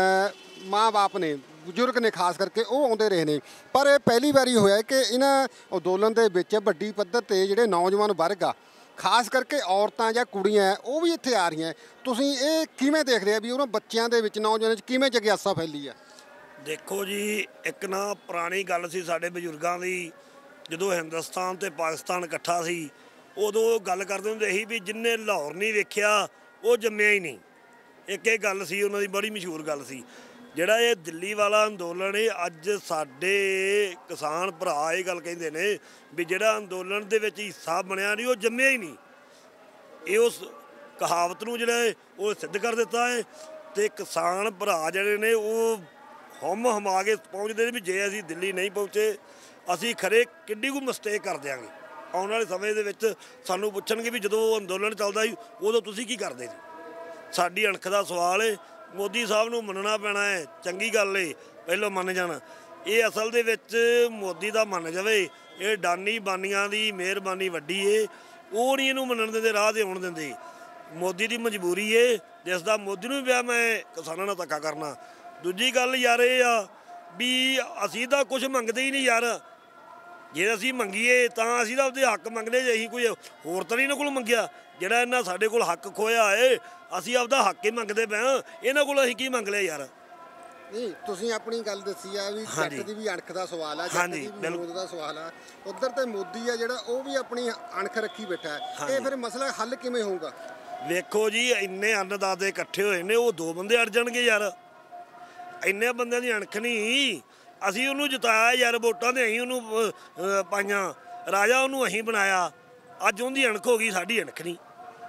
ਮਾਂ-ਬਾਪ ਨੇ, ਬਜ਼ੁਰਗ ਨੇ ਖਾਸ ਕਰਕੇ, ਉਹ ਆਉਂਦੇ ਰਹੇ ਨੇ। ਪਰ ਇਹ ਪਹਿਲੀ ਵਾਰੀ ਹੋਇਆ ਕਿ ਇਹਨਾਂ ਅੰਦੋਲਨ ਦੇ ਵਿੱਚ ਵੱਡੀ ਪੱਧਰ ਤੇ ਜਿਹੜੇ ਨੌਜਵਾਨ ਵਰਗ ਆ, ਖਾਸ ਕਰਕੇ ਔਰਤਾਂ ਜਾਂ ਕੁੜੀਆਂ, ਉਹ ਵੀ ਇੱਥੇ ਆ ਰਹੀਆਂ। ਤੁਸੀਂ ਇਹ ਕਿਵੇਂ ਦੇਖਦੇ ਆ ਵੀ ਉਹਨਾਂ ਬੱਚਿਆਂ ਦੇ ਵਿੱਚ, ਨੌਜਵਾਨਾਂ 'ਚ ਕਿਵੇਂ ਜਗਿਆਸਾ ਫੈਲੀ ਆ? ਦੇਖੋ ਜੀ, ਇੱਕ ਨਾ ਪੁਰਾਣੀ ਗੱਲ ਸੀ ਸਾਡੇ ਬਜ਼ੁਰਗਾਂ ਦੀ ਜਦੋਂ ਹਿੰਦੁਸਤਾਨ ਤੇ ਪਾਕਿਸਤਾਨ ਇਕੱਠਾ ਸੀ ਉਦੋਂ ਗੱਲ ਕਰਦੇ ਹੁੰਦੇ ਸੀ ਵੀ ਜਿੰਨੇ ਲਾਹੌਰ ਨਹੀਂ ਵੇਖਿਆ ਉਹ ਜੰਮਿਆ ਹੀ ਨਹੀਂ। ਇੱਕ ਇਹ ਗੱਲ ਸੀ ਉਹਨਾਂ ਦੀ ਬੜੀ ਮਸ਼ਹੂਰ ਗੱਲ ਸੀ। ਜਿਹੜਾ ਇਹ ਦਿੱਲੀ ਵਾਲਾ ਅੰਦੋਲਨ ਹੈ ਅੱਜ ਸਾਡੇ ਕਿਸਾਨ ਭਰਾ ਇਹ ਗੱਲ ਕਹਿੰਦੇ ਨੇ ਵੀ ਜਿਹੜਾ ਅੰਦੋਲਨ ਦੇ ਵਿੱਚ ਹਿੱਸਾ ਬਣਿਆ ਨਹੀਂ ਉਹ ਜੰਮਿਆ ਹੀ ਨਹੀਂ। ਇਹ ਉਸ ਕਹਾਵਤ ਨੂੰ ਜਿਹੜਾ ਉਹ ਸਿੱਧ ਕਰ ਦਿੱਤਾ ਹੈ। ਤੇ ਕਿਸਾਨ ਭਰਾ ਜਿਹੜੇ ਨੇ ਉਹ ਹਮਾ ਕੇ ਪਹੁੰਚਦੇ ਨੇ ਵੀ ਜੇ ਅਸੀਂ ਦਿੱਲੀ ਨਹੀਂ ਪਹੁੰਚੇ ਅਸੀਂ ਖਰੇ ਕਿੱਡੀ ਕੁ ਮਿਸਟੇਕ ਕਰ ਦਿਆਂਗੇ। ਆਉਣ ਵਾਲੇ ਸਮੇਂ ਦੇ ਵਿੱਚ ਸਾਨੂੰ ਪੁੱਛਣਗੇ ਵੀ ਜਦੋਂ ਅੰਦੋਲਨ ਚੱਲਦਾ ਸੀ ਉਦੋਂ ਤੁਸੀਂ ਕੀ ਕਰਦੇ ਸੀ। ਸਾਡੀ ਅਣਖ ਦਾ ਸਵਾਲ ਹੈ। ਮੋਦੀ ਸਾਹਿਬ ਨੂੰ ਮੰਨਣਾ ਪੈਣਾ ਹੈ, ਚੰਗੀ ਗੱਲ ਹੈ, ਪਹਿਲਾਂ ਮੰਨ ਜਾਣਾ। ਇਹ ਅਸਲ ਦੇ ਵਿੱਚ ਮੋਦੀ ਦਾ ਮੰਨ ਜਾਵੇ, ਇਹ ਡਾਨੀ ਬਾਨੀਆਂ ਦੀ ਮਿਹਰਬਾਨੀ ਵੱਡੀ ਏ, ਉਹ ਨਹੀਂ ਇਹਨੂੰ ਮੰਨਣ ਦਿੰਦੇ, ਰਾਹ 'ਤੇ ਆਉਣ ਦਿੰਦੇ। ਮੋਦੀ ਦੀ ਮਜਬੂਰੀ ਏ ਜਿਸ ਦਾ ਮੋਦੀ ਨੂੰ ਪਿਆ ਮੈਂ ਕਿਸਾਨਾਂ ਨਾਲ ਧੱਕਾ ਕਰਨਾ। ਦੂਜੀ ਗੱਲ ਯਾਰ ਇਹ ਆ ਵੀ ਅਸੀਂ ਤਾਂ ਕੁਝ ਮੰਗਦੇ ਹੀ ਨਹੀਂ ਯਾਰ। ਜੇ ਅਸੀਂ ਮੰਗੀਏ ਤਾਂ ਅਸੀਂ ਤਾਂ ਆਪਦੇ ਹੱਕ ਮੰਗਦੇ, ਜੇ ਅਸੀਂ ਕੋਈ ਹੋਰ ਤਾਂ ਨਹੀਂ ਇਹਨਾਂ ਕੋਲ ਮੰਗਿਆ। ਜਿਹੜਾ ਇਹਨਾਂ ਸਾਡੇ ਕੋਲ ਹੱਕ ਖੋਇਆ ਏ ਅਸੀਂ ਆਪਦਾ ਹੱਕ ਹੀ ਮੰਗਦੇ ਪਏ ਹਾਂ। ਇਹਨਾਂ ਕੋਲ ਅਸੀਂ ਕੀ ਮੰਗ ਲਿਆ ਯਾਰ। ਨਹੀਂ ਤੁਸੀਂ ਆਪਣੀ ਗੱਲ ਦੱਸੀ ਆ ਵੀ ਜੱਟ ਦੀ ਵੀ ਅਣਖ ਦਾ ਸਵਾਲ ਆ, ਜੱਟ ਦੀ ਵੀ ਮੋਦ ਦਾ ਸਵਾਲ ਆ। ਉੱਧਰ ਤੇ ਮੋਦੀ ਆ ਜਿਹੜਾ ਉਹ ਵੀ ਆਪਣੀ ਅਣਖ ਰੱਖੀ ਬੈਠਾ ਹੈ। ਇਹ ਫਿਰ ਮਸਲਾ ਹੱਲ ਕਿਵੇਂ ਹੋਊਗਾ? ਵੇਖੋ ਜੀ ਇੰਨੇ ਅੰਨਦਾਤੇ ਇਕੱਠੇ ਹੋਏ ਨੇ, ਉਹ ਦੋ ਬੰਦੇ ਅੜ ਜਾਣਗੇ ਯਾਰ। ਇੰਨੇ ਬੰਦਿਆਂ ਦੀ ਅਣਖ ਨਹੀਂ। ਅਸੀਂ ਉਹਨੂੰ ਜਿਤਾਇਆ ਯਾਰ ਵੋਟਾਂ ਤੇ ਅਸੀਂ ਉਹਨੂੰ ਪਾਈਆਂ, ਰਾਜਾ ਉਹਨੂੰ ਅਸੀਂ ਬਣਾਇਆ। ਅੱਜ ਉਹਦੀ ਅਣਖ ਹੋ ਗਈ, ਸਾਡੀ ਅਣਖ ਨਹੀਂ।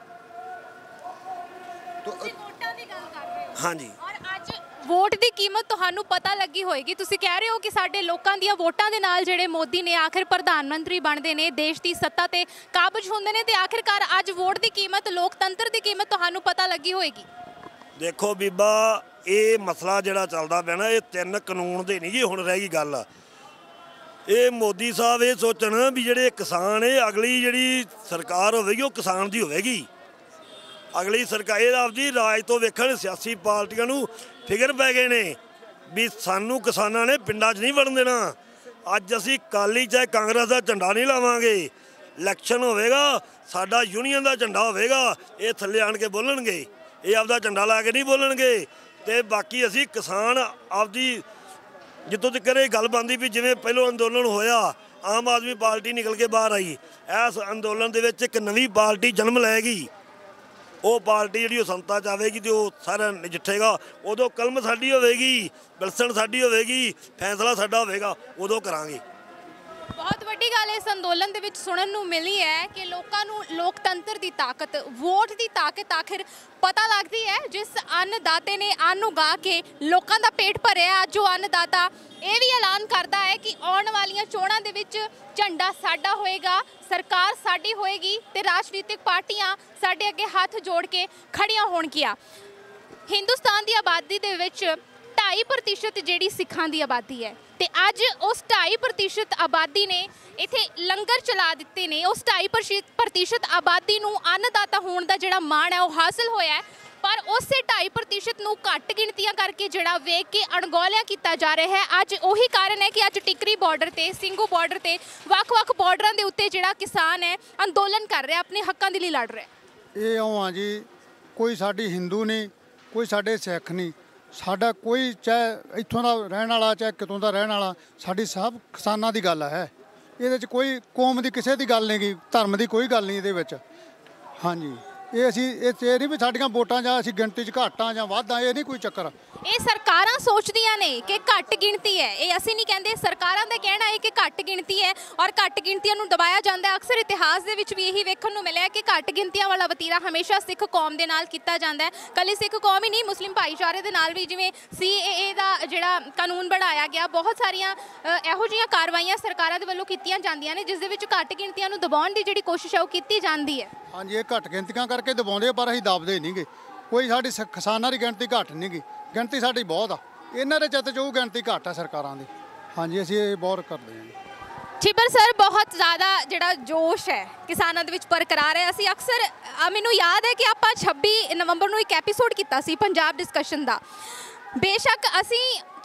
ਤੁਸੀਂ ਵੋਟਾਂ ਦੀ ਗੱਲ ਕਰ ਰਹੇ ਹੋ। ਹਾਂਜੀ। ਔਰ ਅੱਜ ਵੋਟ ਦੀ ਕੀਮਤ ਤੁਹਾਨੂੰ ਪਤਾ ਲੱਗੀ ਹੋਏਗੀ। ਤੁਸੀਂ ਕਹਿ ਰਹੇ ਹੋ ਕਿ ਸਾਡੇ ਲੋਕਾਂ ਦੀਆਂ ਵੋਟਾਂ ਦੇ ਨਾਲ ਜਿਹੜੇ ਮੋਦੀ ਨੇ ਆਖਿਰ ਪ੍ਰਧਾਨ ਮੰਤਰੀ ਬਣਦੇ ਨੇ, ਦੇਸ਼ ਦੀ ਸੱਤਾ ਤੇ ਕਾਬਜ ਹੁੰਦੇ ਨੇ, ਤੇ ਆਖਿਰਕਾਰ ਅੱਜ ਵੋਟ ਦੀ ਕੀਮਤ, ਲੋਕਤੰਤਰ ਦੀ ਕੀਮਤ ਤੁਹਾਨੂੰ ਪਤਾ ਲੱਗੀ ਹੋਏਗੀ। ਦੇਖੋ ਬੀਬਾ, ਇਹ ਮਸਲਾ ਜਿਹੜਾ ਚੱਲਦਾ ਪਿਆ ਨਾ, ਇਹ 3 ਕਾਨੂੰਨ ਦੇ ਨਹੀਂ ਜੀ ਹੁਣ ਰਹਿ ਗਈ ਗੱਲ। ਇਹ ਮੋਦੀ ਸਾਹਿਬ ਇਹ ਸੋਚਣ ਵੀ ਜਿਹੜੇ ਕਿਸਾਨ ਇਹ ਅਗਲੀ ਜਿਹੜੀ ਸਰਕਾਰ ਹੋਵੇਗੀ ਉਹ ਕਿਸਾਨ ਦੀ ਹੋਵੇਗੀ। ਅਗਲੀ ਸਰਕਾਰ ਇਹ ਆਪਦੀ ਰਾਜ ਤੋਂ ਵੇਖਣ। ਸਿਆਸੀ ਪਾਰਟੀਆਂ ਨੂੰ ਫਿਕਰ ਪੈ ਗਏ ਨੇ ਵੀ ਸਾਨੂੰ ਕਿਸਾਨਾਂ ਨੇ ਪਿੰਡਾਂ 'ਚ ਨਹੀਂ ਵੜਨ ਦੇਣਾ। ਅੱਜ ਅਸੀਂ ਅਕਾਲੀ ਚਾਹੇ ਕਾਂਗਰਸ ਦਾ ਝੰਡਾ ਨਹੀਂ ਲਾਵਾਂਗੇ। ਇਲੈਕਸ਼ਨ ਹੋਵੇਗਾ, ਸਾਡਾ ਯੂਨੀਅਨ ਦਾ ਝੰਡਾ ਹੋਵੇਗਾ, ਇਹ ਥੱਲੇ ਆਣ ਕੇ ਬੋਲਣਗੇ, ਇਹ ਆਪਦਾ ਝੰਡਾ ਲਾ ਕੇ ਨਹੀਂ ਬੋਲਣਗੇ। ਤੇ ਬਾਕੀ ਅਸੀਂ ਕਿਸਾਨ ਆਪਦੀ ਜਿੱਥੋਂ ਤੱਕ ਇਹ ਗੱਲ ਬਣਦੀ ਵੀ ਜਿਵੇਂ ਪਹਿਲੋਂ ਅੰਦੋਲਨ ਹੋਇਆ, ਆਮ ਆਦਮੀ ਪਾਰਟੀ ਨਿਕਲ ਕੇ ਬਾਹਰ ਆਈ। ਇਸ ਅੰਦੋਲਨ ਦੇ ਵਿੱਚ ਇੱਕ ਨਵੀਂ ਪਾਰਟੀ ਜਨਮ ਲਏਗੀ। ਉਹ ਪਾਰਟੀ ਜਿਹੜੀ ਉਹ ਸੰਤਾ 'ਚ ਆਵੇਗੀ ਤੇ ਉਹ ਸਾਰਾ ਨਜਿੱਠੇਗਾ। ਉਦੋਂ ਕਲਮ ਸਾਡੀ ਹੋਵੇਗੀ, ਬਿਲਸਣ ਸਾਡੀ ਹੋਵੇਗੀ, ਫੈਸਲਾ ਸਾਡਾ ਹੋਵੇਗਾ, ਉਦੋਂ ਕਰਾਂਗੇ। ਬਹੁਤ ਵੱਡੀ ਗੱਲ ਇਸ ਅੰਦੋਲਨ ਦੇ ਵਿੱਚ ਸੁਣਨ ਨੂੰ ਮਿਲੀ ਹੈ ਕਿ ਲੋਕਾਂ ਨੂੰ ਲੋਕਤੰਤਰ ਦੀ ਤਾਕਤ, ਵੋਟ ਦੀ ਤਾਕਤ ਆਖਿਰ ਪਤਾ ਲੱਗਦੀ ਹੈ। ਜਿਸ ਅੰਨਦਾਤੇ ਨੇ ਅੰਨ ਉਗਾ ਕੇ ਲੋਕਾਂ ਦਾ ਪੇਟ ਭਰਿਆ, ਅੱਜ ਉਹ ਅੰਨਦਾਤਾ ਇਹ ਵੀ ਐਲਾਨ ਕਰਦਾ ਹੈ ਕਿ ਆਉਣ ਵਾਲੀਆਂ ਚੋਣਾਂ ਦੇ ਵਿੱਚ ਝੰਡਾ ਸਾਡਾ ਹੋਏਗਾ, ਸਰਕਾਰ ਸਾਡੀ ਹੋਏਗੀ ਤੇ ਰਾਜਨੀਤਿਕ ਪਾਰਟੀਆਂ ਸਾਡੇ ਅੱਗੇ ਹੱਥ ਜੋੜ ਕੇ ਖੜੀਆਂ ਹੋਣਗੀਆਂ। ਹਿੰਦੁਸਤਾਨ ਦੀ ਆਬਾਦੀ ਦੇ ਵਿੱਚ 2.5% ਜਿਹੜੀ ਸਿੱਖਾਂ ਦੀ ਆਬਾਦੀ ਹੈ ਤੇ ਅੱਜ ਉਸ 2.5% ਆਬਾਦੀ ਨੇ ਇੱਥੇ ਲੰਗਰ ਚਲਾ ਦਿੱਤੇ ਨੇ। ਉਸ 2.5% ਆਬਾਦੀ ਨੂੰ ਅੰਨਦਾਤਾ ਹੋਣ ਦਾ ਜਿਹੜਾ ਮਾਣ ਹੈ ਉਹ ਹਾਸਲ ਹੋਇਆ ਹੈ, ਪਰ ਉਸੇ 2.5% ਨੂੰ ਘੱਟ ਗਿਣਤੀਆਂ ਕਰਕੇ ਜਿਹੜਾ ਵੇਖ ਕੇ ਅਣਗੌਲਿਆ ਕੀਤਾ ਜਾ ਰਿਹਾ ਹੈ। ਅੱਜ ਉਹੀ ਕਾਰਨ ਹੈ ਕਿ ਅੱਜ ਟਿਕਰੀ ਬਾਰਡਰ ਤੇ, ਸਿੰਘੂ ਬਾਰਡਰ ਤੇ, ਵੱਖ-ਵੱਖ ਬਾਰਡਰਾਂ ਦੇ ਉੱਤੇ ਜਿਹੜਾ ਕਿਸਾਨ ਹੈ ਅੰਦੋਲਨ ਕਰ ਰਿਹਾ, ਆਪਣੇ ਹੱਕਾਂ ਦੇ ਲਈ ਲੜ ਰਿਹਾ। ਇਹ ਆਉਂ ਜੀ, ਕੋਈ ਸਾਡੀ ਹਿੰਦੂ ਨਹੀਂ, ਕੋਈ ਸਾਡੇ ਸਿੱਖ ਨਹੀਂ, ਸਾਡਾ ਕੋਈ ਚਾਹੇ ਇੱਥੋਂ ਦਾ ਰਹਿਣ ਵਾਲਾ ਚਾਹੇ ਕਿਤੋਂ ਦਾ ਰਹਿਣ ਵਾਲਾ, ਸਾਡੀ ਸਭ ਕਿਸਾਨਾਂ ਦੀ ਗੱਲ ਹੈ। ਇਹਦੇ 'ਚ ਕੋਈ ਕੌਮ ਦੀ ਕਿਸੇ ਦੀ ਗੱਲ ਨਹੀਂ ਗੀ, ਧਰਮ ਦੀ ਕੋਈ ਗੱਲ ਨਹੀਂ ਇਹਦੇ ਵਿੱਚ। ਹਾਂਜੀ, ਇਹ ਅਸੀਂ ਇਹ ਨਹੀਂ ਵੀ ਸਾਡੀਆਂ ਵੋਟਾਂ ਜਾਂ ਅਸੀਂ ਗਿਣਤੀ 'ਚ ਘੱਟ ਆ ਜਾਂ ਵੱਧ ਆ, ਇਹ ਨਹੀਂ ਕੋਈ ਚੱਕਰ। ਇਹ ਸਰਕਾਰਾਂ ਸੋਚਦੀਆਂ ਨੇ ਕਿ ਘੱਟ ਗਿਣਤੀ ਹੈ, ਇਹ ਅਸੀਂ ਨਹੀਂ ਕਹਿੰਦੇ। ਸਰਕਾਰਾਂ ਦਾ ਕਹਿਣਾ ਹੈ ਕਿ ਘੱਟ ਗਿਣਤੀ ਹੈ ਔਰ ਘੱਟ ਗਿਣਤੀਆਂ ਨੂੰ ਦਬਾਇਆ ਜਾਂਦਾ ਹੈ। ਅਕਸਰ ਇਤਿਹਾਸ ਦੇ ਵਿੱਚ ਵੀ ਇਹੀ ਵੇਖਣ ਨੂੰ ਮਿਲਿਆ ਕਿ ਘੱਟ ਗਿਣਤੀਆਂ ਵਾਲਾ ਵਤੀਰਾ ਹਮੇਸ਼ਾ ਸਿੱਖ ਕੌਮ ਦੇ ਨਾਲ ਕੀਤਾ ਜਾਂਦਾ ਹੈ। ਕੱਲੀ ਸਿੱਖ ਕੌਮ ਹੀ ਨਹੀਂ, ਮੁਸਲਿਮ ਭਾਈਚਾਰੇ ਦੇ ਨਾਲ ਵੀ, ਜਿਵੇਂ CAA ਦਾ ਜਿਹੜਾ ਕਾਨੂੰਨ ਬਣਾਇਆ ਗਿਆ, ਬਹੁਤ ਸਾਰੀਆਂ ਇਹੋ ਜਿਹੀਆਂ ਕਾਰਵਾਈਆਂ ਸਰਕਾਰਾਂ ਦੇ ਵੱਲੋਂ ਕੀਤੀਆਂ ਜਾਂਦੀਆਂ ਨੇ ਜਿਸ ਦੇ ਵਿੱਚ ਘੱਟ ਗਿਣਤੀਆਂ ਨੂੰ ਦਬਾਉਣ ਦੀ ਜਿਹੜੀ ਕੋਸ਼ਿਸ਼ ਹੈ ਉਹ ਕੀਤੀ ਜਾਂਦੀ ਹੈ। ਹਾਂਜੀ, ਇਹ ਘੱਟ ਗਿਣਤੀਆਂ ਕਰਕੇ ਦਬਾਉਂਦੇ, ਪਰ ਅਸੀਂ ਦਬਦੇ ਨਹੀਂਗੇ। ਕੋਈ ਸਾਡੀ ਕਿਸਾਨਾਂ ਦੀ ਗਿਣਤੀ ਘੱਟ ਨਹੀਂ ਗੀ, ਗਿਣਤੀ ਸਾਡੀ ਬਹੁਤ ਆ। ਇਹਨਾਂ ਦੇ ਚਿੱਤ 'ਚ ਉਹ ਗਿਣਤੀ ਘੱਟ ਆ ਸਰਕਾਰਾਂ ਦੀ। ਹਾਂਜੀ, ਅਸੀਂ ਇਹ ਬਹੁਤ ਕਰਦੇ ਹਾਂ। ਛਿੱਬਰ ਸਰ, ਬਹੁਤ ਜ਼ਿਆਦਾ ਜਿਹੜਾ ਜੋਸ਼ ਹੈ ਕਿਸਾਨਾਂ ਦੇ ਵਿੱਚ ਬਰਕਰਾਰ ਹੈ। ਅਸੀਂ ਅਕਸਰ ਮੈਨੂੰ ਯਾਦ ਹੈ ਕਿ ਆਪਾਂ 26 ਨਵੰਬਰ ਨੂੰ ਇੱਕ ਐਪੀਸੋਡ ਕੀਤਾ ਸੀ ਪੰਜਾਬ ਡਿਸਕਸ਼ਨ ਦਾ। ਬੇਸ਼ੱਕ ਅਸੀਂ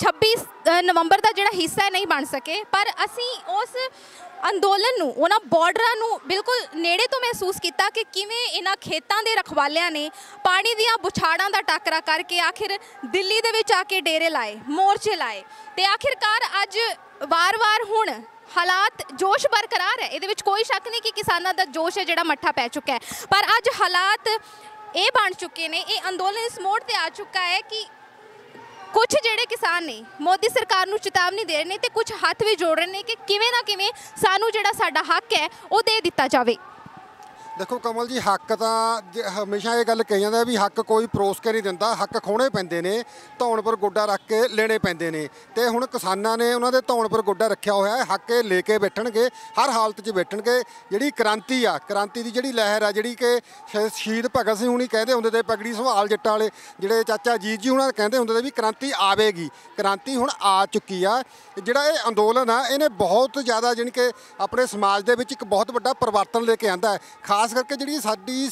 26 ਨਵੰਬਰ ਦਾ ਜਿਹੜਾ ਹਿੱਸਾ ਨਹੀਂ ਬਣ ਸਕੇ, ਪਰ ਅਸੀਂ ਉਸ ਅੰਦੋਲਨ ਨੂੰ, ਉਹਨਾਂ ਬਾਰਡਰਾਂ ਨੂੰ ਬਿਲਕੁਲ ਨੇੜੇ ਤੋਂ ਮਹਿਸੂਸ ਕੀਤਾ ਕਿ ਕਿਵੇਂ ਇਹਨਾਂ ਖੇਤਾਂ ਦੇ ਰਖਵਾਲਿਆਂ ਨੇ ਪਾਣੀ ਦੀਆਂ ਬੁਛਾੜਾਂ ਦਾ ਟਾਕਰਾ ਕਰਕੇ ਆਖਿਰ ਦਿੱਲੀ ਦੇ ਵਿੱਚ ਆ ਕੇ ਡੇਰੇ ਲਾਏ, ਮੋਰਚੇ ਲਾਏ ਤੇ ਆਖਿਰਕਾਰ ਅੱਜ ਵਾਰ-ਵਾਰ ਹੁਣ ਹਾਲਾਤ ਜੋਸ਼ ਬਰਕਰਾਰ ਹੈ, ਇਹਦੇ ਵਿੱਚ ਕੋਈ ਸ਼ੱਕ ਨਹੀਂ ਕਿ ਕਿਸਾਨਾਂ ਦਾ ਜੋਸ਼ ਹੈ ਜਿਹੜਾ ਮੱਠਾ ਪੈ ਚੁੱਕਾ ਹੈ, ਪਰ ਅੱਜ ਹਾਲਾਤ ਇਹ ਬਣ ਚੁੱਕੇ ਨੇ, ਇਹ ਅੰਦੋਲਨ ਇਸ ਮੋੜ ਤੇ ਆ ਚੁੱਕਾ ਹੈ ਕਿ ਕੁਝ ਜਿਹੜੇ ਕਿਸਾਨ ਨੇ ਮੋਦੀ ਸਰਕਾਰ ਨੂੰ ਚੇਤਾਵਨੀ ਦੇ ਰਹੇ ਨੇ ਤੇ ਕੁਝ ਹੱਥ ਵੀ ਜੋੜ ਰਹੇ ਨੇ ਕਿ ਕਿਵੇਂ ਨਾ ਕਿਵੇਂ ਸਾਨੂੰ ਜਿਹੜਾ ਸਾਡਾ ਹੱਕ ਹੈ ਉਹ ਦੇ ਦਿੱਤਾ ਜਾਵੇ। ਦੇਖੋ ਕਮਲ ਜੀ, ਹੱਕ ਤਾਂ ਹਮੇਸ਼ਾ ਇਹ ਗੱਲ ਕਹੀ ਜਾਂਦਾ ਵੀ ਹੱਕ ਕੋਈ ਪਰੋਸ ਕੇ ਨਹੀਂ ਦਿੰਦਾ, ਹੱਕ ਖੋਣੇ ਪੈਂਦੇ ਨੇ, ਧੌਣ ਪਰ ਗੋਡਾ ਰੱਖ ਕੇ ਲੈਣੇ ਪੈਂਦੇ ਨੇ। ਤੇ ਹੁਣ ਕਿਸਾਨਾਂ ਨੇ ਉਹਨਾਂ ਦੇ ਧੌਣ ਪਰ ਗੋਡਾ ਰੱਖਿਆ ਹੋਇਆ ਹੈ, ਹੱਕ ਇਹ ਲੈ ਕੇ ਬੈਠਣਗੇ, ਹਰ ਹਾਲਤ 'ਚ ਬੈਠਣਗੇ। ਜਿਹੜੀ ਕ੍ਰਾਂਤੀ ਆ, ਕ੍ਰਾਂਤੀ ਦੀ ਜਿਹੜੀ ਲਹਿਰ ਆ, ਜਿਹੜੀ ਕਿ ਸ਼ਹੀਦ ਭਗਤ ਸਿੰਘ ਹੁਣੀ ਕਹਿੰਦੇ ਹੁੰਦੇ ਤੇ, ਪਗੜੀ ਸੰਭਾਲ ਜੱਟਾਂ ਵਾਲੇ ਜਿਹੜੇ ਚਾਚਾ ਅਜੀਤ ਜੀ ਉਹਨਾਂ ਕਹਿੰਦੇ ਹੁੰਦੇ ਤੇ ਵੀ ਕ੍ਰਾਂਤੀ ਆਵੇਗੀ। ਕ੍ਰਾਂਤੀ ਹੁਣ ਆ ਚੁੱਕੀ ਆ। ਜਿਹੜਾ ਇਹ ਅੰਦੋਲਨ ਆ, ਇਹਨੇ ਬਹੁਤ ਜ਼ਿਆਦਾ ਜਾਣੀ ਕਿ ਆਪਣੇ ਸਮਾਜ ਦੇ ਵਿੱਚ ਇੱਕ ਬਹੁਤ ਵੱਡਾ ਪਰਿਵਰਤਨ ਲੈ ਕੇ ਆਂਦਾ ਹੈ। ਖਾਸ ਕਰਕੇ ਜਿਹੜੀ ਸਾਡੀ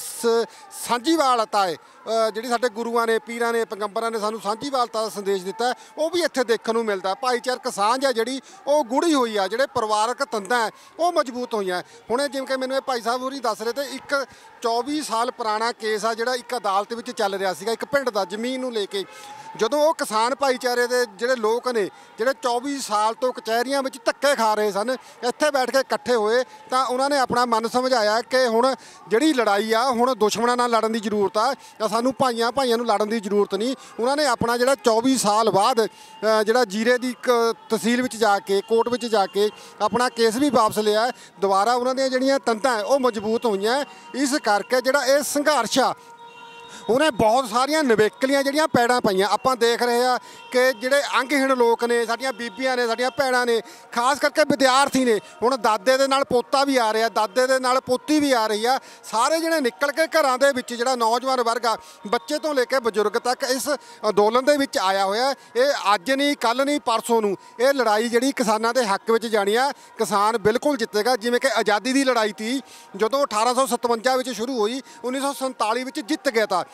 ਸਾਂਝੀਵਾਲਤਾ ਹੈ, ਜਿਹੜੀ ਸਾਡੇ ਗੁਰੂਆਂ ਨੇ, ਪੀਰਾਂ ਨੇ, ਪੈਗੰਬਰਾਂ ਨੇ ਸਾਨੂੰ ਸਾਂਝੀਵਾਲਤਾ ਦਾ ਸੰਦੇਸ਼ ਦਿੱਤਾ, ਉਹ ਵੀ ਇੱਥੇ ਦੇਖਣ ਨੂੰ ਮਿਲਦਾ। ਭਾਈਚਾਰਕ ਸਾਂਝ ਹੈ ਜਿਹੜੀ ਉਹ ਗੂੜੀ ਹੋਈ ਆ, ਜਿਹੜੇ ਪਰਿਵਾਰਕ ਤੰਦਾਂ ਉਹ ਮਜ਼ਬੂਤ ਹੋਈਆਂ। ਹੁਣ ਜਿਵੇਂ ਕਿ ਮੈਨੂੰ ਇਹ ਭਾਈ ਸਾਹਿਬ ਹੋਰੀ ਦੱਸ ਰਹੇ ਤੇ ਇੱਕ 24 ਸਾਲ ਪੁਰਾਣਾ ਕੇਸ ਆ ਜਿਹੜਾ ਇੱਕ ਅਦਾਲਤ ਵਿੱਚ ਚੱਲ ਰਿਹਾ ਸੀਗਾ, ਇੱਕ ਪਿੰਡ ਦਾ ਜ਼ਮੀਨ ਨੂੰ ਲੈ ਕੇ। ਜਦੋਂ ਉਹ ਕਿਸਾਨ ਭਾਈਚਾਰੇ ਦੇ ਜਿਹੜੇ ਲੋਕ ਨੇ, ਜਿਹੜੇ 24 ਸਾਲ ਤੋਂ ਕਚਹਿਰੀਆਂ ਵਿੱਚ ਧੱਕੇ ਖਾ ਰਹੇ ਸਨ, ਇੱਥੇ ਬੈਠ ਕੇ ਇਕੱਠੇ ਹੋਏ ਤਾਂ ਉਹਨਾਂ ਨੇ ਆਪਣਾ ਮਨ ਸਮਝਾਇਆ ਕਿ ਹੁਣ ਜਿਹੜੀ ਲੜਾਈ ਆ, ਹੁਣ ਦੁਸ਼ਮਣਾਂ ਨਾਲ ਲੜਨ ਦੀ ਜ਼ਰੂਰਤ ਆ, ਸਾਨੂੰ ਭਾਈਆਂ ਨੂੰ ਲੜਨ ਦੀ ਜ਼ਰੂਰਤ ਨਹੀਂ। ਉਹਨਾਂ ਨੇ ਆਪਣਾ ਜਿਹੜਾ 24 ਸਾਲ ਬਾਅਦ ਜਿਹੜਾ ਜੀਰੇ ਦੀ ਇੱਕ ਤਹਿਸੀਲ ਵਿੱਚ ਜਾ ਕੇ, ਕੋਰਟ ਵਿੱਚ ਜਾ ਕੇ ਆਪਣਾ ਕੇਸ ਵੀ ਵਾਪਸ ਲਿਆ। ਦੁਬਾਰਾ ਉਹਨਾਂ ਦੀਆਂ ਜਿਹੜੀਆਂ ਤੰਦਾਂ ਉਹ ਮਜ਼ਬੂਤ ਹੋਈਆਂ। ਇਸ ਕਰਕੇ ਜਿਹੜਾ ਇਹ ਸੰਘਰਸ਼ ਆ, ਉਹਨੇ ਬਹੁਤ ਸਾਰੀਆਂ ਨਿਵੇਕਲੀਆਂ ਜਿਹੜੀਆਂ ਪੈੜਾਂ ਪਾਈਆਂ। ਆਪਾਂ ਦੇਖ ਰਹੇ ਆ ਕਿ ਜਿਹੜੇ ਅੰਗਹੀਣ ਲੋਕ ਨੇ, ਸਾਡੀਆਂ ਬੀਬੀਆਂ ਨੇ, ਸਾਡੀਆਂ ਭੈਣਾਂ ਨੇ, ਖਾਸ ਕਰਕੇ ਵਿਦਿਆਰਥੀ ਨੇ, ਹੁਣ ਦਾਦੇ ਦੇ ਨਾਲ ਪੋਤਾ ਵੀ ਆ ਰਿਹਾ, ਦਾਦੇ ਦੇ ਨਾਲ ਪੋਤੀ ਵੀ ਆ ਰਹੀ ਆ। ਸਾਰੇ ਜਿਹੜੇ ਨਿਕਲ ਕੇ ਘਰਾਂ ਦੇ ਵਿੱਚ, ਜਿਹੜਾ ਨੌਜਵਾਨ ਵਰਗ ਆ, ਬੱਚੇ ਤੋਂ ਲੈ ਕੇ ਬਜ਼ੁਰਗ ਤੱਕ ਇਸ ਅੰਦੋਲਨ ਦੇ ਵਿੱਚ ਆਇਆ ਹੋਇਆ। ਇਹ ਅੱਜ ਨਹੀਂ, ਕੱਲ੍ਹ ਨਹੀਂ, ਪਰਸੋਂ ਨੂੰ ਇਹ ਲੜਾਈ ਜਿਹੜੀ ਕਿਸਾਨਾਂ ਦੇ ਹੱਕ ਵਿੱਚ ਜਾਣੀ ਆ। ਕਿਸਾਨ ਬਿਲਕੁਲ ਜਿੱਤੇਗਾ। ਜਿਵੇਂ ਕਿ ਆਜ਼ਾਦੀ ਦੀ ਲੜਾਈ ਸੀ, ਜਦੋਂ 1857 ਵਿੱਚ ਸ਼ੁਰੂ ਹੋਈ, 1947 ਵਿੱਚ ਜਿੱਤ ਗਿਆ ਤਾਂ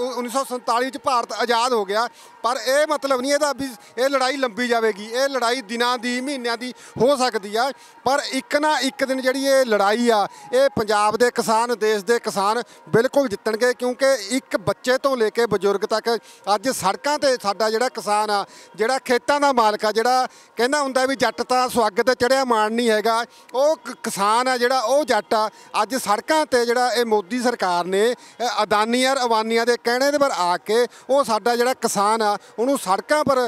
1947 ਵਿੱਚ ਭਾਰਤ ਆਜ਼ਾਦ ਹੋ ਗਿਆ। ਪਰ ਇਹ ਮਤਲਬ ਨਹੀਂ ਇਹਦਾ ਵੀ ਇਹ ਲੜਾਈ ਲੰਬੀ ਜਾਵੇਗੀ। ਇਹ ਲੜਾਈ ਦਿਨਾਂ ਦੀ, ਮਹੀਨਿਆਂ ਦੀ ਹੋ ਸਕਦੀ ਆ, ਪਰ ਇੱਕ ਨਾ ਇੱਕ ਦਿਨ ਜਿਹੜੀ ਇਹ ਲੜਾਈ ਆ, ਇਹ ਪੰਜਾਬ ਦੇ ਕਿਸਾਨ, ਦੇਸ਼ ਦੇ ਕਿਸਾਨ ਬਿਲਕੁਲ ਜਿੱਤਣਗੇ। ਕਿਉਂਕਿ ਇੱਕ ਬੱਚੇ ਤੋਂ ਲੈ ਕੇ ਬਜ਼ੁਰਗ ਤੱਕ ਅੱਜ ਸੜਕਾਂ 'ਤੇ ਸਾਡਾ ਜਿਹੜਾ ਕਿਸਾਨ ਆ, ਜਿਹੜਾ ਖੇਤਾਂ ਦਾ ਮਾਲਕ ਆ, ਜਿਹੜਾ ਕਹਿੰਦਾ ਹੁੰਦਾ ਵੀ ਜੱਟ ਤਾਂ ਸੁਹਾਗ 'ਤੇ ਚੜ੍ਹਿਆ ਮਾਣ ਨਹੀਂ ਹੈਗਾ, ਉਹ ਕਿਸਾਨ ਆ ਜਿਹੜਾ, ਉਹ ਜੱਟ ਆ। ਅੱਜ ਸੜਕਾਂ 'ਤੇ ਜਿਹੜਾ ਇਹ ਮੋਦੀ ਸਰਕਾਰ ਨੇ ਅਦਾਨੀ ਔਰ ਅਵਾਨੀਆਂ ਦੇ ਕਹਿਣੇ ਦੇ ਪਰ ਆ ਕੇ ਉਹ ਸਾਡਾ ਜਿਹੜਾ ਕਿਸਾਨ ਆ ਉਹਨੂੰ ਸੜਕਾਂ ਪਰ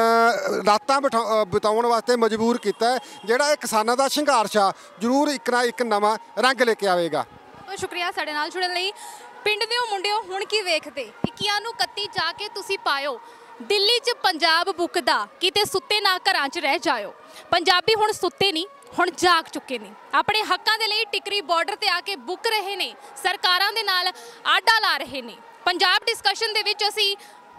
ਰਾਤਾਂ ਬਿਤਾਉਣ ਵਾਸਤੇ ਮਜਬੂਰ ਕੀਤਾ। ਜਿਹੜਾ ਇਹ ਕਿਸਾਨਾਂ ਦਾ ਸੰਘਰਸ਼ ਆ, ਜ਼ਰੂਰ ਇੱਕ ਨਾ ਇੱਕ ਨਵਾਂ ਰੰਗ ਲੈ ਕੇ ਆਵੇਗਾ। ਬਹੁਤ ਸ਼ੁਕਰੀਆ ਸਾਡੇ ਨਾਲ ਜੁੜਨ ਲਈ। ਪਿੰਡ ਦਿਓ ਮੁੰਡਿਓ, ਹੁਣ ਕੀ ਵੇਖਦੇ, 21 ਨੂੰ 31 ਜਾ ਕੇ ਤੁਸੀਂ ਪਾਇਓ, ਦਿੱਲੀ 'ਚ ਪੰਜਾਬ ਬੁੱਕਦਾ, ਕਿਤੇ ਸੁੱਤੇ ਨਾ ਘਰਾਂ 'ਚ ਰਹਿ ਜਾਇਓ। ਪੰਜਾਬੀ ਹੁਣ ਸੁੱਤੇ ਨਹੀਂ, ਹੁਣ ਜਾਗ ਚੁੱਕੇ ਨੇ। ਆਪਣੇ ਹੱਕਾਂ ਦੇ ਲਈ ਟਿਕਰੀ ਬਾਰਡਰ ਤੇ ਆ ਕੇ ਬੁੱਕ ਰਹੇ ਨੇ, ਸਰਕਾਰਾਂ ਦੇ ਨਾਲ ਆਡਾ ਲਾ ਰਹੇ ਨੇ। ਪੰਜਾਬ ਡਿਸਕਸ਼ਨ ਦੇ ਵਿੱਚ ਅਸੀਂ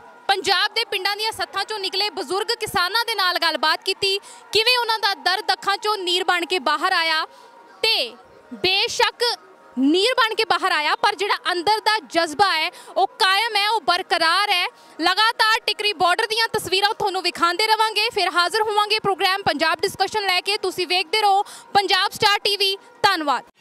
ਪੰਜਾਬ ਦੇ ਪਿੰਡਾਂ ਦੀਆਂ ਸੱਥਾਂ 'ਚੋਂ ਨਿਕਲੇ ਬਜ਼ੁਰਗ ਕਿਸਾਨਾਂ ਦੇ ਨਾਲ ਗੱਲਬਾਤ ਕੀਤੀ, ਕਿਵੇਂ ਉਹਨਾਂ ਦਾ ਦਰਦ ਅੱਖਾਂ 'ਚੋਂ ਨੀਰ ਬਣ ਕੇ ਬਾਹਰ ਆਇਆ। ਤੇ ਬੇਸ਼ੱਕ ਨੀਰ ਬਣ ਕੇ ਬਾਹਰ ਆਇਆ, ਪਰ ਜਿਹੜਾ ਅੰਦਰ ਦਾ ਜਜ਼ਬਾ ਹੈ ਉਹ ਕਾਇਮ ਹੈ, ਉਹ ਬਰਕਰਾਰ ਹੈ। ਲਗਾਤਾਰ ਟਿਕਰੀ ਬਾਰਡਰ ਦੀਆਂ ਤਸਵੀਰਾਂ ਤੁਹਾਨੂੰ ਵਿਖਾਉਂਦੇ ਰਵਾਂਗੇ। ਫਿਰ ਹਾਜ਼ਰ ਹੋਵਾਂਗੇ ਪ੍ਰੋਗਰਾਮ ਪੰਜਾਬ ਡਿਸਕਸ਼ਨ ਲੈ ਕੇ। ਤੁਸੀਂ ਵੇਖਦੇ ਰਹੋ ਪੰਜਾਬ ਸਟਾਰ ਟੀਵੀ। ਧੰਨਵਾਦ।